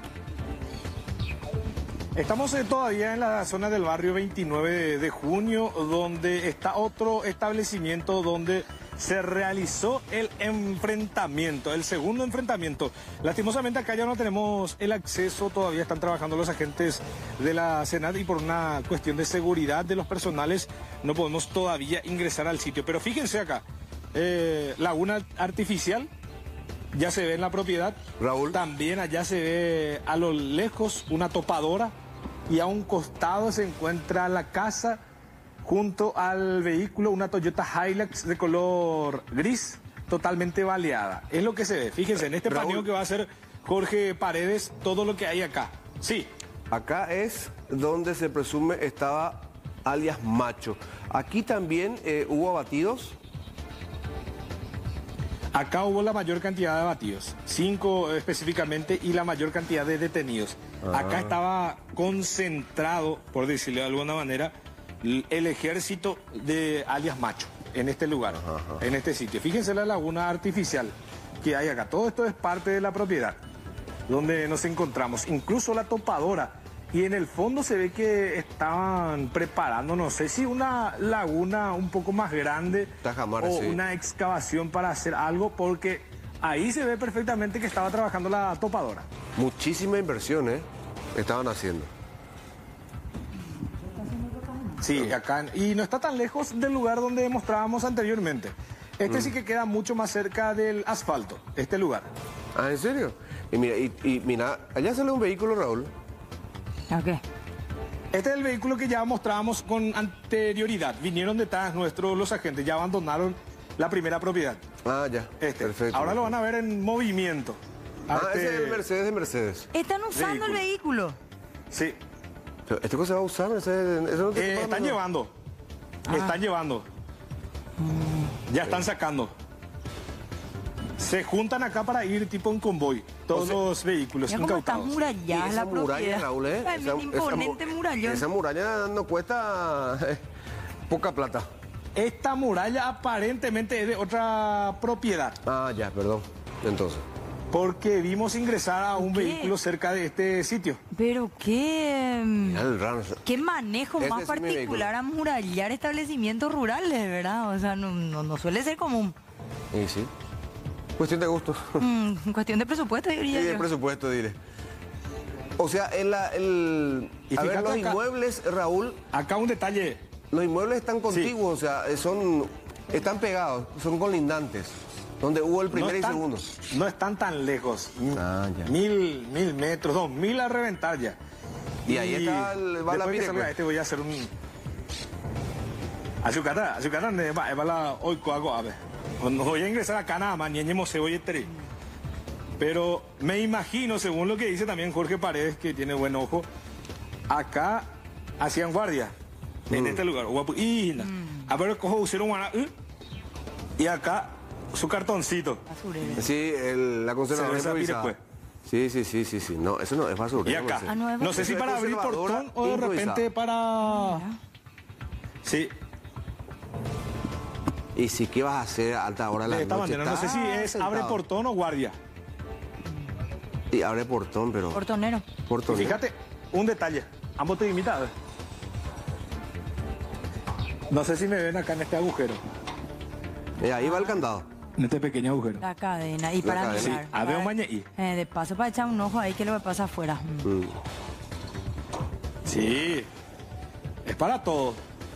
[SPEAKER 4] Estamos todavía en la zona del barrio 29 de junio, donde está otro establecimiento donde se realizó el enfrentamiento, el segundo enfrentamiento. Lastimosamente acá ya no tenemos el acceso, todavía están trabajando los agentes de la Senat y por una cuestión de seguridad de los personales no podemos todavía ingresar al sitio. Pero fíjense acá, laguna artificial, ya se ve en la propiedad.
[SPEAKER 1] Raúl.
[SPEAKER 4] También allá se ve a lo lejos una topadora y a un costado se encuentra la casa junto al vehículo, una Toyota Hilux de color gris, totalmente baleada. Es lo que se ve. Fíjense, en este
[SPEAKER 1] Raúl.
[SPEAKER 4] paneo que va a hacer Jorge Paredes, todo lo que hay acá. Sí,
[SPEAKER 1] Acá es donde se presume estaba alias Macho. Aquí también hubo abatidos.
[SPEAKER 4] acá hubo la mayor cantidad de abatidos, 5 específicamente, y la mayor cantidad de detenidos. Acá estaba concentrado, por decirlo de alguna manera, el ejército de alias Macho en este lugar, en este sitio. Fíjense la laguna artificial que hay acá. Todo esto es parte de la propiedad donde nos encontramos. Incluso la topadora. Y en el fondo se ve que estaban preparando, no sé si una laguna un poco más grande
[SPEAKER 1] Tajamares,
[SPEAKER 4] o
[SPEAKER 1] sí.
[SPEAKER 4] una excavación para hacer algo, porque ahí se ve perfectamente que estaba trabajando la topadora.
[SPEAKER 1] Muchísima inversión, ¿eh? estaban haciendo.
[SPEAKER 4] Sí, acá. Y no está tan lejos del lugar donde mostrábamos anteriormente. Este sí que queda mucho más cerca del asfalto, este lugar.
[SPEAKER 1] Ah, ¿en serio? Y mira, allá sale un vehículo, Raúl.
[SPEAKER 2] ¿A qué?
[SPEAKER 4] Este es el vehículo que ya mostrábamos con anterioridad. Vinieron detrás nuestros los agentes, ya abandonaron la primera propiedad.
[SPEAKER 1] Ah, ya. Perfecto.
[SPEAKER 4] Ahora lo van a ver en movimiento.
[SPEAKER 1] Ese es el Mercedes de Mercedes.
[SPEAKER 2] Están usando el vehículo.
[SPEAKER 4] Sí.
[SPEAKER 1] Pero, ¿este cosa se va a usar, Mercedes? Eso no te
[SPEAKER 4] Están llevando. Están llevando. Ya están sacando. Se juntan acá para ir tipo en convoy. Todos los vehículos
[SPEAKER 2] Ya como está
[SPEAKER 4] incautados.
[SPEAKER 2] murallada
[SPEAKER 1] esa
[SPEAKER 2] la
[SPEAKER 1] muralla,
[SPEAKER 2] propiedad.
[SPEAKER 1] Raúl,
[SPEAKER 2] Ay, mira, imponente murallón.
[SPEAKER 1] Esa muralla no cuesta poca plata.
[SPEAKER 4] Esta muralla aparentemente es de otra propiedad.
[SPEAKER 1] Ah, ya, perdón. Entonces.
[SPEAKER 4] Porque vimos ingresar a un
[SPEAKER 2] ¿Qué?
[SPEAKER 4] vehículo cerca de este sitio.
[SPEAKER 2] Pero qué...
[SPEAKER 1] Mira el Rams.
[SPEAKER 2] Qué manejo
[SPEAKER 1] Este
[SPEAKER 2] más
[SPEAKER 1] es mi
[SPEAKER 2] particular a murallar establecimientos rurales, ¿verdad? O sea, no suele ser común.
[SPEAKER 1] Y sí. Cuestión de gusto.
[SPEAKER 2] Cuestión de presupuesto,
[SPEAKER 1] Y
[SPEAKER 2] diría
[SPEAKER 1] de
[SPEAKER 2] yo.
[SPEAKER 1] presupuesto, dile. O sea,
[SPEAKER 4] Y
[SPEAKER 1] a ver,
[SPEAKER 4] fíjate
[SPEAKER 1] los
[SPEAKER 4] acá.
[SPEAKER 1] inmuebles, Raúl,
[SPEAKER 4] Acá un detalle.
[SPEAKER 1] los inmuebles están contiguos, o sea, están pegados, son colindantes. Donde hubo el primer y segundo.
[SPEAKER 4] No están tan lejos.
[SPEAKER 1] Ah, ya.
[SPEAKER 4] 1000 metros, 2000 a reventar ya.
[SPEAKER 1] Y ahí está va la
[SPEAKER 4] después que
[SPEAKER 1] pire,
[SPEAKER 4] salga
[SPEAKER 1] pues.
[SPEAKER 4] este voy a hacer un... Azucará, va la hoy coago a ver. No voy a ingresar acá nada más, ni en cebolla y. Pero me imagino, según lo que dice también Jorge Paredes, que tiene buen ojo, acá hacían guardia, en este lugar. A ver, cojo, pusieron y acá su cartoncito.
[SPEAKER 2] Basurero.
[SPEAKER 1] Sí, la conservadora
[SPEAKER 4] Cerveza
[SPEAKER 1] improvisada.
[SPEAKER 4] Pire,
[SPEAKER 1] Sí. No, eso no es basura.
[SPEAKER 4] Y acá.
[SPEAKER 2] Ah, no, es
[SPEAKER 4] No sé si
[SPEAKER 1] Eso es
[SPEAKER 4] para abrir
[SPEAKER 1] conservadora
[SPEAKER 4] portón o de
[SPEAKER 1] improvisada.
[SPEAKER 4] repente para... Sí,
[SPEAKER 1] Y sí, ¿qué vas a hacer a alta hora de la
[SPEAKER 4] de esta
[SPEAKER 1] noche?
[SPEAKER 4] manera. No sé si
[SPEAKER 1] Estás
[SPEAKER 4] es abre
[SPEAKER 1] sentado.
[SPEAKER 4] portón o guardia.
[SPEAKER 1] Y abre portón, pero...
[SPEAKER 2] Portonero.
[SPEAKER 1] Portón.
[SPEAKER 4] Y fíjate, un detalle. Ambos te imitan. No sé si me ven acá en este agujero.
[SPEAKER 1] Ahí va el candado.
[SPEAKER 4] En este pequeño agujero.
[SPEAKER 2] La cadena. Y
[SPEAKER 1] La
[SPEAKER 2] para
[SPEAKER 1] cadena.
[SPEAKER 2] mirar.
[SPEAKER 4] Sí, a ver un mañeí.
[SPEAKER 2] De paso para echar un ojo ahí que lo que pasa afuera.
[SPEAKER 4] Sí. Es para todo.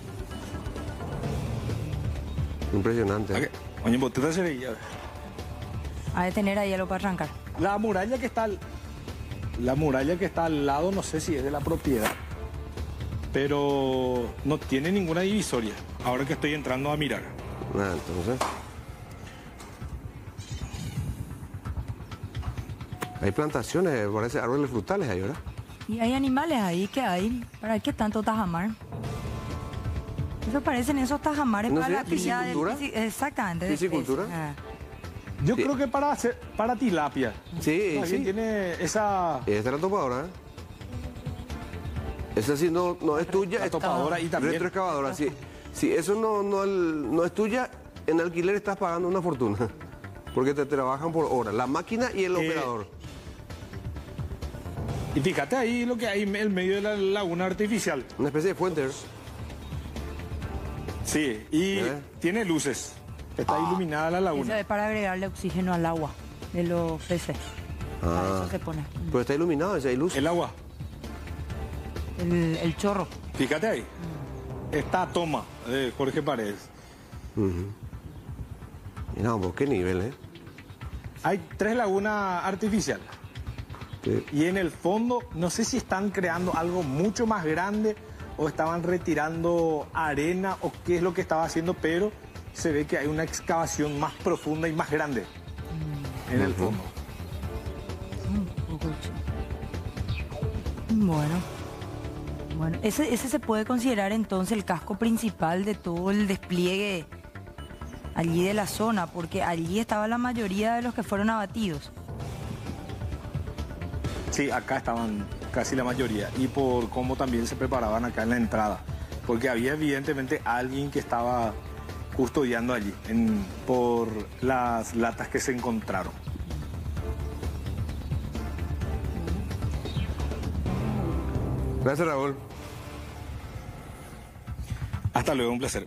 [SPEAKER 1] Impresionante.
[SPEAKER 4] Ok. Oye, botella se veía.
[SPEAKER 2] Ha de tener ahí algo para arrancar.
[SPEAKER 4] La muralla que está al lado, no sé si es de la propiedad. Pero no tiene ninguna divisoria. Ahora que estoy entrando a mirar.
[SPEAKER 1] Entonces... Hay plantaciones, parece árboles frutales ahí, ¿verdad?
[SPEAKER 2] Y hay animales ahí que hay. ¿Para qué tanto tajamar? Eso parecen esos tajamares
[SPEAKER 1] No
[SPEAKER 2] para
[SPEAKER 1] sé,
[SPEAKER 2] la cría del
[SPEAKER 1] piscicultura.
[SPEAKER 2] exactamente. de
[SPEAKER 1] Piscicultura.
[SPEAKER 2] peces.
[SPEAKER 4] Yo
[SPEAKER 1] Sí.
[SPEAKER 4] creo que para tilapia.
[SPEAKER 1] Sí,
[SPEAKER 4] Más bien
[SPEAKER 1] sí.
[SPEAKER 4] tiene esa...
[SPEAKER 1] Esta es la topadora, ¿eh? Esa sí no es tuya,
[SPEAKER 4] La
[SPEAKER 1] es
[SPEAKER 4] topadora y también...
[SPEAKER 1] retroexcavadora. Si eso no es tuya, en alquiler estás pagando una fortuna. Porque te trabajan por hora. La máquina y el operador.
[SPEAKER 4] Y fíjate ahí lo que hay en el medio de la laguna artificial.
[SPEAKER 1] Una especie de fuente.
[SPEAKER 4] Sí, y tiene luces. Está iluminada la
[SPEAKER 2] Eso
[SPEAKER 4] laguna.
[SPEAKER 2] es para agregarle oxígeno al agua de los peces. Para eso se pone.
[SPEAKER 1] Pero está iluminado, ese hay luz.
[SPEAKER 4] El agua.
[SPEAKER 2] El chorro.
[SPEAKER 4] Fíjate ahí. Esta toma de Jorge Paredes.
[SPEAKER 1] Mira, vos, qué nivel, ¿eh?
[SPEAKER 4] Hay 3 lagunas artificiales.
[SPEAKER 1] Sí.
[SPEAKER 4] Y en el fondo, no sé si están creando algo mucho más grande o estaban retirando arena o qué es lo que estaba haciendo, pero se ve que hay una excavación más profunda y más grande en el fondo.
[SPEAKER 2] Bueno, ese se puede considerar entonces el casco principal de todo el despliegue allí de la zona, porque allí estaba la mayoría de los que fueron abatidos.
[SPEAKER 4] Sí, acá estaban casi la mayoría. Y por cómo también se preparaban acá en la entrada. Porque había evidentemente alguien que estaba custodiando allí por las latas que se encontraron.
[SPEAKER 1] Gracias, Raúl.
[SPEAKER 4] Hasta luego, un placer.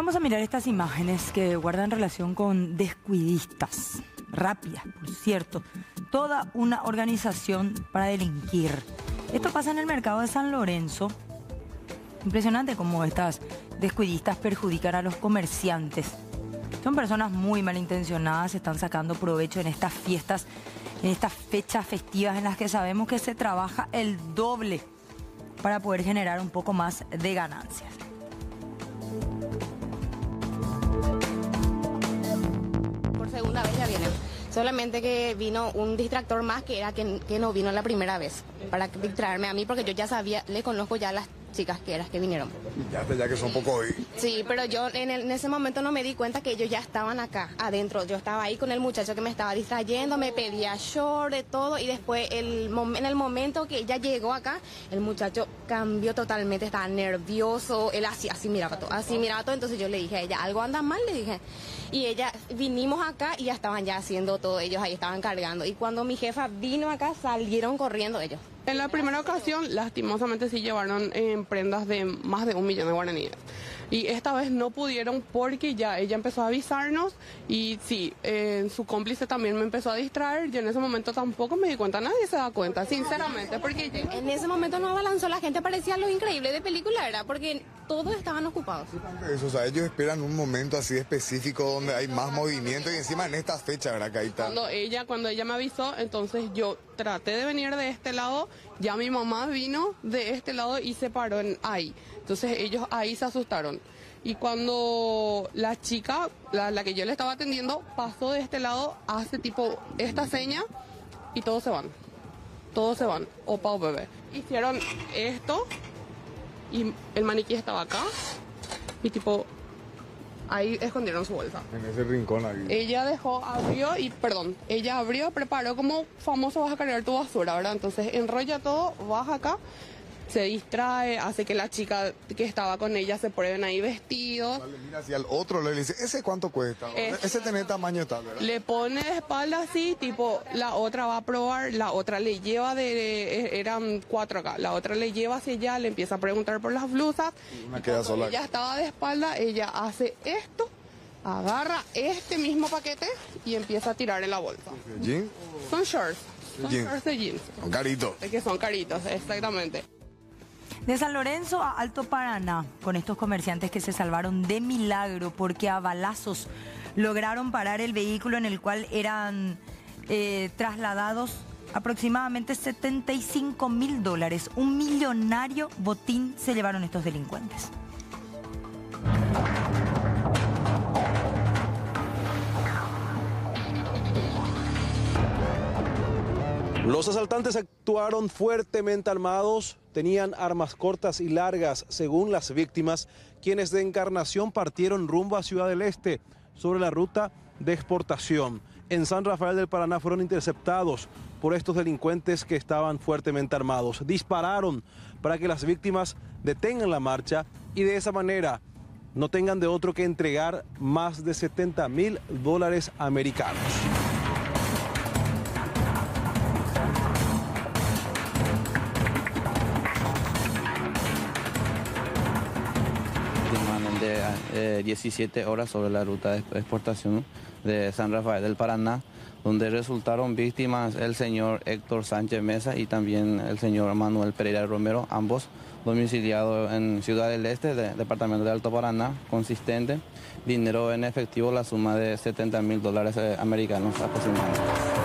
[SPEAKER 2] Vamos a mirar estas imágenes que guardan relación con descuidistas. Rápida, por cierto. Toda una organización para delinquir. Esto pasa en el mercado de San Lorenzo. Impresionante cómo estas descuidistas perjudican a los comerciantes. Son personas muy malintencionadas, están sacando provecho en estas fiestas, en estas fechas festivas en las que sabemos que se trabaja el doble para poder generar un poco más de ganancias.
[SPEAKER 5] Por segunda vez ya vienen. Solamente que vino un distractor más que era que no vino la primera vez para distraerme a mí porque yo ya sabía, le conozco ya a las chicas que vinieron.
[SPEAKER 6] Ya que son poco hoy.
[SPEAKER 5] Sí, pero yo en ese momento no me di cuenta que ellos ya estaban acá, adentro. Yo estaba ahí con el muchacho que me estaba distrayendo, me pedía short, de todo, y después en el momento que ella llegó acá, el muchacho cambió totalmente, estaba nervioso, él así miraba todo, entonces yo le dije a ella, algo anda mal, le dije. Y vinimos acá y ya estaban ya haciendo todo, ellos ahí estaban cargando. Y cuando mi jefa vino acá, salieron corriendo ellos.
[SPEAKER 7] En la primera ocasión, lastimosamente sí llevaron prendas de más de 1 millón de guaraníes. Y esta vez no pudieron porque ya ella empezó a avisarnos y sí, su cómplice también me empezó a distraer. Yo en ese momento tampoco me di cuenta, nadie se da cuenta, sinceramente, porque
[SPEAKER 5] en ese momento no abalanzó la gente, parecía lo increíble de película, era porque todos estaban ocupados.
[SPEAKER 6] Eso, o sea, ellos esperan un momento así específico donde hay más movimiento y encima en estas fechas, ¿verdad? Que ahí está.
[SPEAKER 7] Cuando ella me avisó, entonces yo traté de venir de este lado, ya mi mamá vino de este lado y se paró ahí. Entonces ellos ahí se asustaron. Y cuando la chica, la que yo le estaba atendiendo, pasó de este lado, hace tipo esta seña y todos se van. Todos se van. Opa o bebé. Hicieron esto y el maniquí estaba acá y tipo ahí escondieron su bolsa.
[SPEAKER 6] En ese rincón ahí.
[SPEAKER 7] Ella abrió, preparó como famoso vas a cargar tu basura, ¿verdad? Entonces enrolla todo, baja acá, se distrae, hace que la chica que estaba con ella se prueben ahí vestidos.
[SPEAKER 6] Vale, mira, hacia el otro le dice, ¿ese cuánto cuesta? Ese tiene tamaño tal, ¿verdad?
[SPEAKER 7] Le pone de espalda así, tipo, la otra va a probar, la otra le lleva eran 4 acá, la otra le lleva hacia allá, le empieza a preguntar por las blusas.
[SPEAKER 6] Una queda sola.
[SPEAKER 7] Ella estaba de espalda, ella hace esto, agarra este mismo paquete y empieza a tirar en la bolsa.
[SPEAKER 6] ¿Jeans?
[SPEAKER 7] Son shorts. Son
[SPEAKER 6] Jeans.
[SPEAKER 7] shorts de jeans.
[SPEAKER 6] Son caritos.
[SPEAKER 7] Que son caritos, exactamente.
[SPEAKER 2] De San Lorenzo a Alto Paraná, con estos comerciantes que se salvaron de milagro porque a balazos lograron parar el vehículo en el cual eran trasladados aproximadamente $75.000. Un millonario botín se llevaron estos delincuentes.
[SPEAKER 8] Los asaltantes actuaron fuertemente armados, tenían armas cortas y largas, según las víctimas, quienes de Encarnación partieron rumbo a Ciudad del Este sobre la ruta de exportación. En San Rafael del Paraná fueron interceptados por estos delincuentes que estaban fuertemente armados. Dispararon para que las víctimas detengan la marcha y de esa manera no tengan de otro que entregar más de $70.000 americanos.
[SPEAKER 9] De 17 horas sobre la ruta de exportación de San Rafael del Paraná, donde resultaron víctimas el señor Héctor Sánchez Mesa y también el señor Manuel Pereira Romero, ambos domiciliados en Ciudad del Este, departamento de Alto Paraná, consistente, dinero en efectivo, la suma de $70.000 americanos aproximadamente.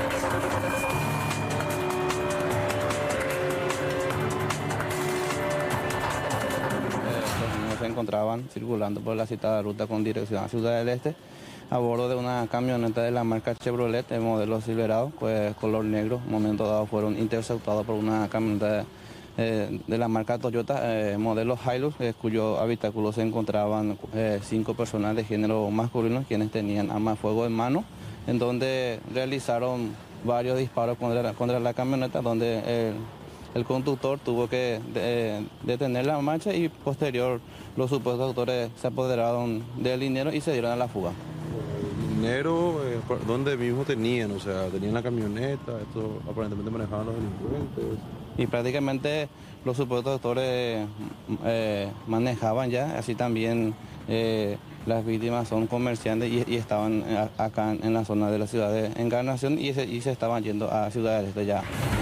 [SPEAKER 9] Se encontraban circulando por la citada ruta con dirección a Ciudad del Este a bordo de una camioneta de la marca Chevrolet, el modelo Silverado, pues color negro. En un momento dado fueron interceptados por una camioneta de la marca Toyota, modelo Hilux, cuyo habitáculo se encontraban 5 personas de género masculino, quienes tenían arma de fuego en mano, en donde realizaron varios disparos contra la camioneta, donde el conductor tuvo que detener la marcha y posterior los supuestos autores se apoderaron del dinero y se dieron a la fuga.
[SPEAKER 8] Dinero, ¿dónde mismo tenían? O sea, tenían la camioneta, esto aparentemente manejaban los delincuentes.
[SPEAKER 9] Y prácticamente los supuestos autores manejaban ya, así también las víctimas son comerciantes y estaban acá en la zona de la ciudad de Encarnación y se estaban yendo a Ciudad del Este ya.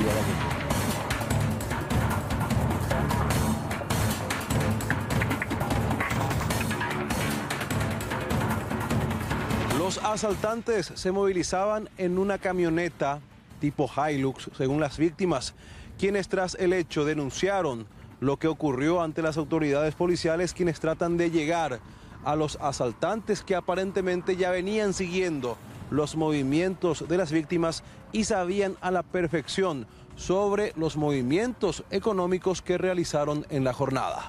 [SPEAKER 8] Los asaltantes se movilizaban en una camioneta tipo Hilux, según las víctimas, quienes tras el hecho denunciaron lo que ocurrió ante las autoridades policiales, quienes tratan de llegar a los asaltantes que aparentemente ya venían siguiendo los movimientos de las víctimas y sabían a la perfección sobre los movimientos económicos que realizaron en la jornada.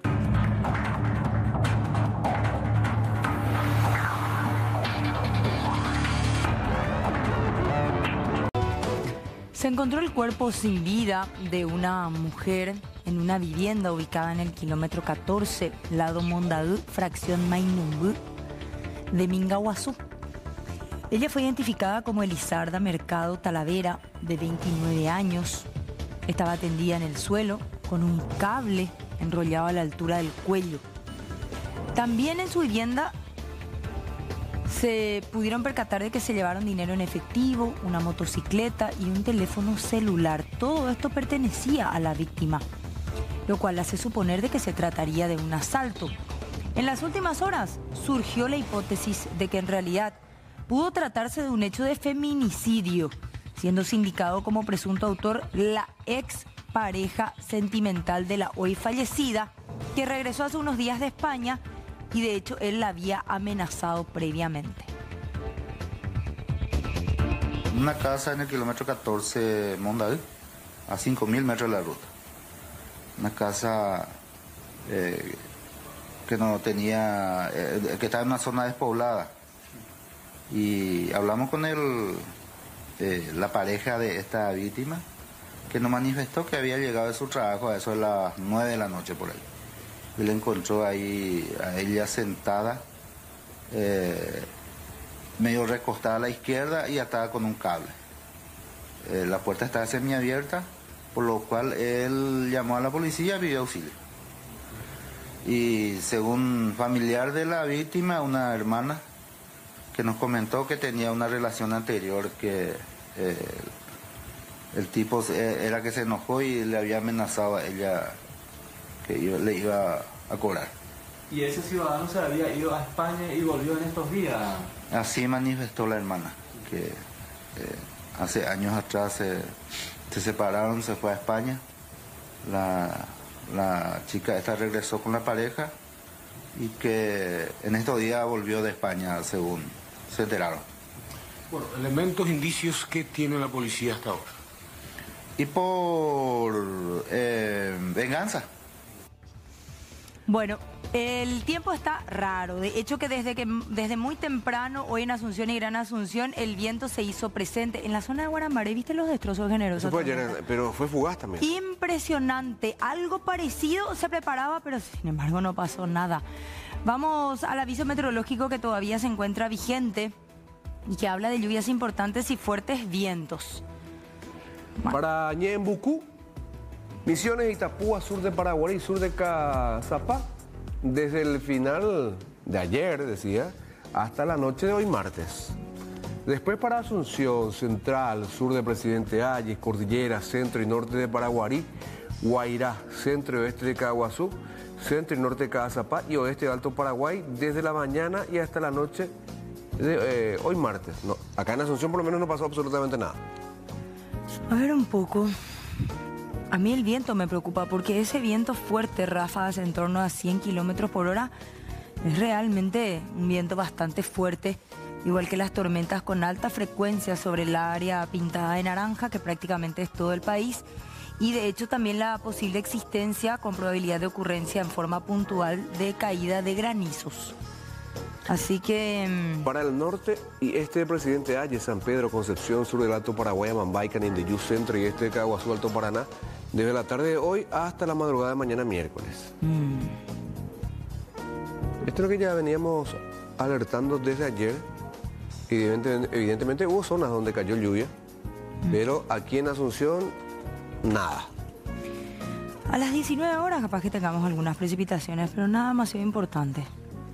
[SPEAKER 2] Se encontró el cuerpo sin vida de una mujer en una vivienda ubicada en el kilómetro 14, lado Mondaú, fracción Mainumbú, de Mingaguazú. Ella fue identificada como Elizarda Mercado Talavera, de 29 años. Estaba tendida en el suelo con un cable enrollado a la altura del cuello. También en su vivienda se pudieron percatar de que se llevaron dinero en efectivo, una motocicleta y un teléfono celular. Todo esto pertenecía a la víctima, lo cual hace suponer de que se trataría de un asalto. En las últimas horas surgió la hipótesis de que en realidad pudo tratarse de un hecho de feminicidio, siendo sindicado como presunto autor la ex pareja sentimental de la hoy fallecida, que regresó hace unos días de España y de hecho él la había amenazado previamente.
[SPEAKER 10] Una casa en el kilómetro 14 Mondaú, a 5.000 metros de la ruta. Una casa que no tenía, que estaba en una zona despoblada. Y hablamos con la pareja de esta víctima, que nos manifestó que había llegado de su trabajo a eso de las 9 de la noche por ahí. Y le encontró ahí a ella sentada, medio recostada a la izquierda y atada con un cable. La puerta estaba semiabierta, por lo cual él llamó a la policía y pidió auxilio. Y según familiar de la víctima, una hermana, que nos comentó que tenía una relación anterior, que el tipo era que se enojó y le había amenazado a ella que le iba a cobrar.
[SPEAKER 11] ¿Y ese ciudadano se había ido a España y volvió en estos días?
[SPEAKER 10] Así manifestó la hermana, que hace años atrás se separaron, se fue a España. La chica esta regresó con la pareja y que en estos días volvió de España, según se enteraron.
[SPEAKER 12] Bueno, elementos, indicios que tiene la policía hasta ahora.
[SPEAKER 10] Y por venganza.
[SPEAKER 2] Bueno, el tiempo está raro. De hecho que desde muy temprano, hoy en Asunción y Gran Asunción, el viento se hizo presente. En la zona de Guarambaré, ¿viste los destrozos generosos?
[SPEAKER 1] Eso fue ayer, pero fue fugaz también.
[SPEAKER 2] Impresionante. Algo parecido se preparaba, pero sin embargo no pasó nada. Vamos al aviso meteorológico que todavía se encuentra vigente y que habla de lluvias importantes y fuertes vientos.
[SPEAKER 1] Para Ñembucú, Misiones, Itapúa, sur de Paraguay y sur de Cazapá, desde el final de ayer, decía, hasta la noche de hoy martes. Después para Asunción, Central, sur de Presidente Hayes, Cordillera, centro y norte de Paraguarí, Guairá, centro y oeste de Caguazú, centro y norte de Cazapá y oeste de Alto Paraguay, desde la mañana y hasta la noche de hoy martes. No, acá en Asunción por lo menos no pasó absolutamente nada.
[SPEAKER 2] A ver un poco. A mí el viento me preocupa porque ese viento fuerte, ráfagas en torno a 100 kilómetros por hora, es realmente un viento bastante fuerte, igual que las tormentas con alta frecuencia sobre el área pintada de naranja, que prácticamente es todo el país, y de hecho también la posible existencia con probabilidad de ocurrencia en forma puntual de caída de granizos. Así que...
[SPEAKER 1] Para el norte y este de Presidente Hayes, San Pedro, Concepción, sur del Alto Paraguay, Amambay, Canindeyú, centro y este de Caguazú, Alto Paraná, desde la tarde de hoy hasta la madrugada de mañana miércoles. Esto es lo que ya veníamos alertando desde ayer. Evidentemente hubo zonas donde cayó lluvia, pero aquí en Asunción, nada.
[SPEAKER 2] A las 19 horas capaz que tengamos algunas precipitaciones, pero nada demasiado importante.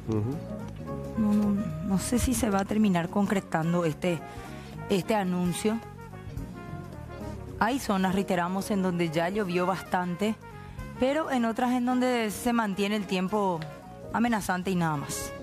[SPEAKER 2] No sé si se va a terminar concretando este anuncio. Hay zonas, reiteramos, en donde ya llovió bastante, pero en otras en donde se mantiene el tiempo amenazante y nada más.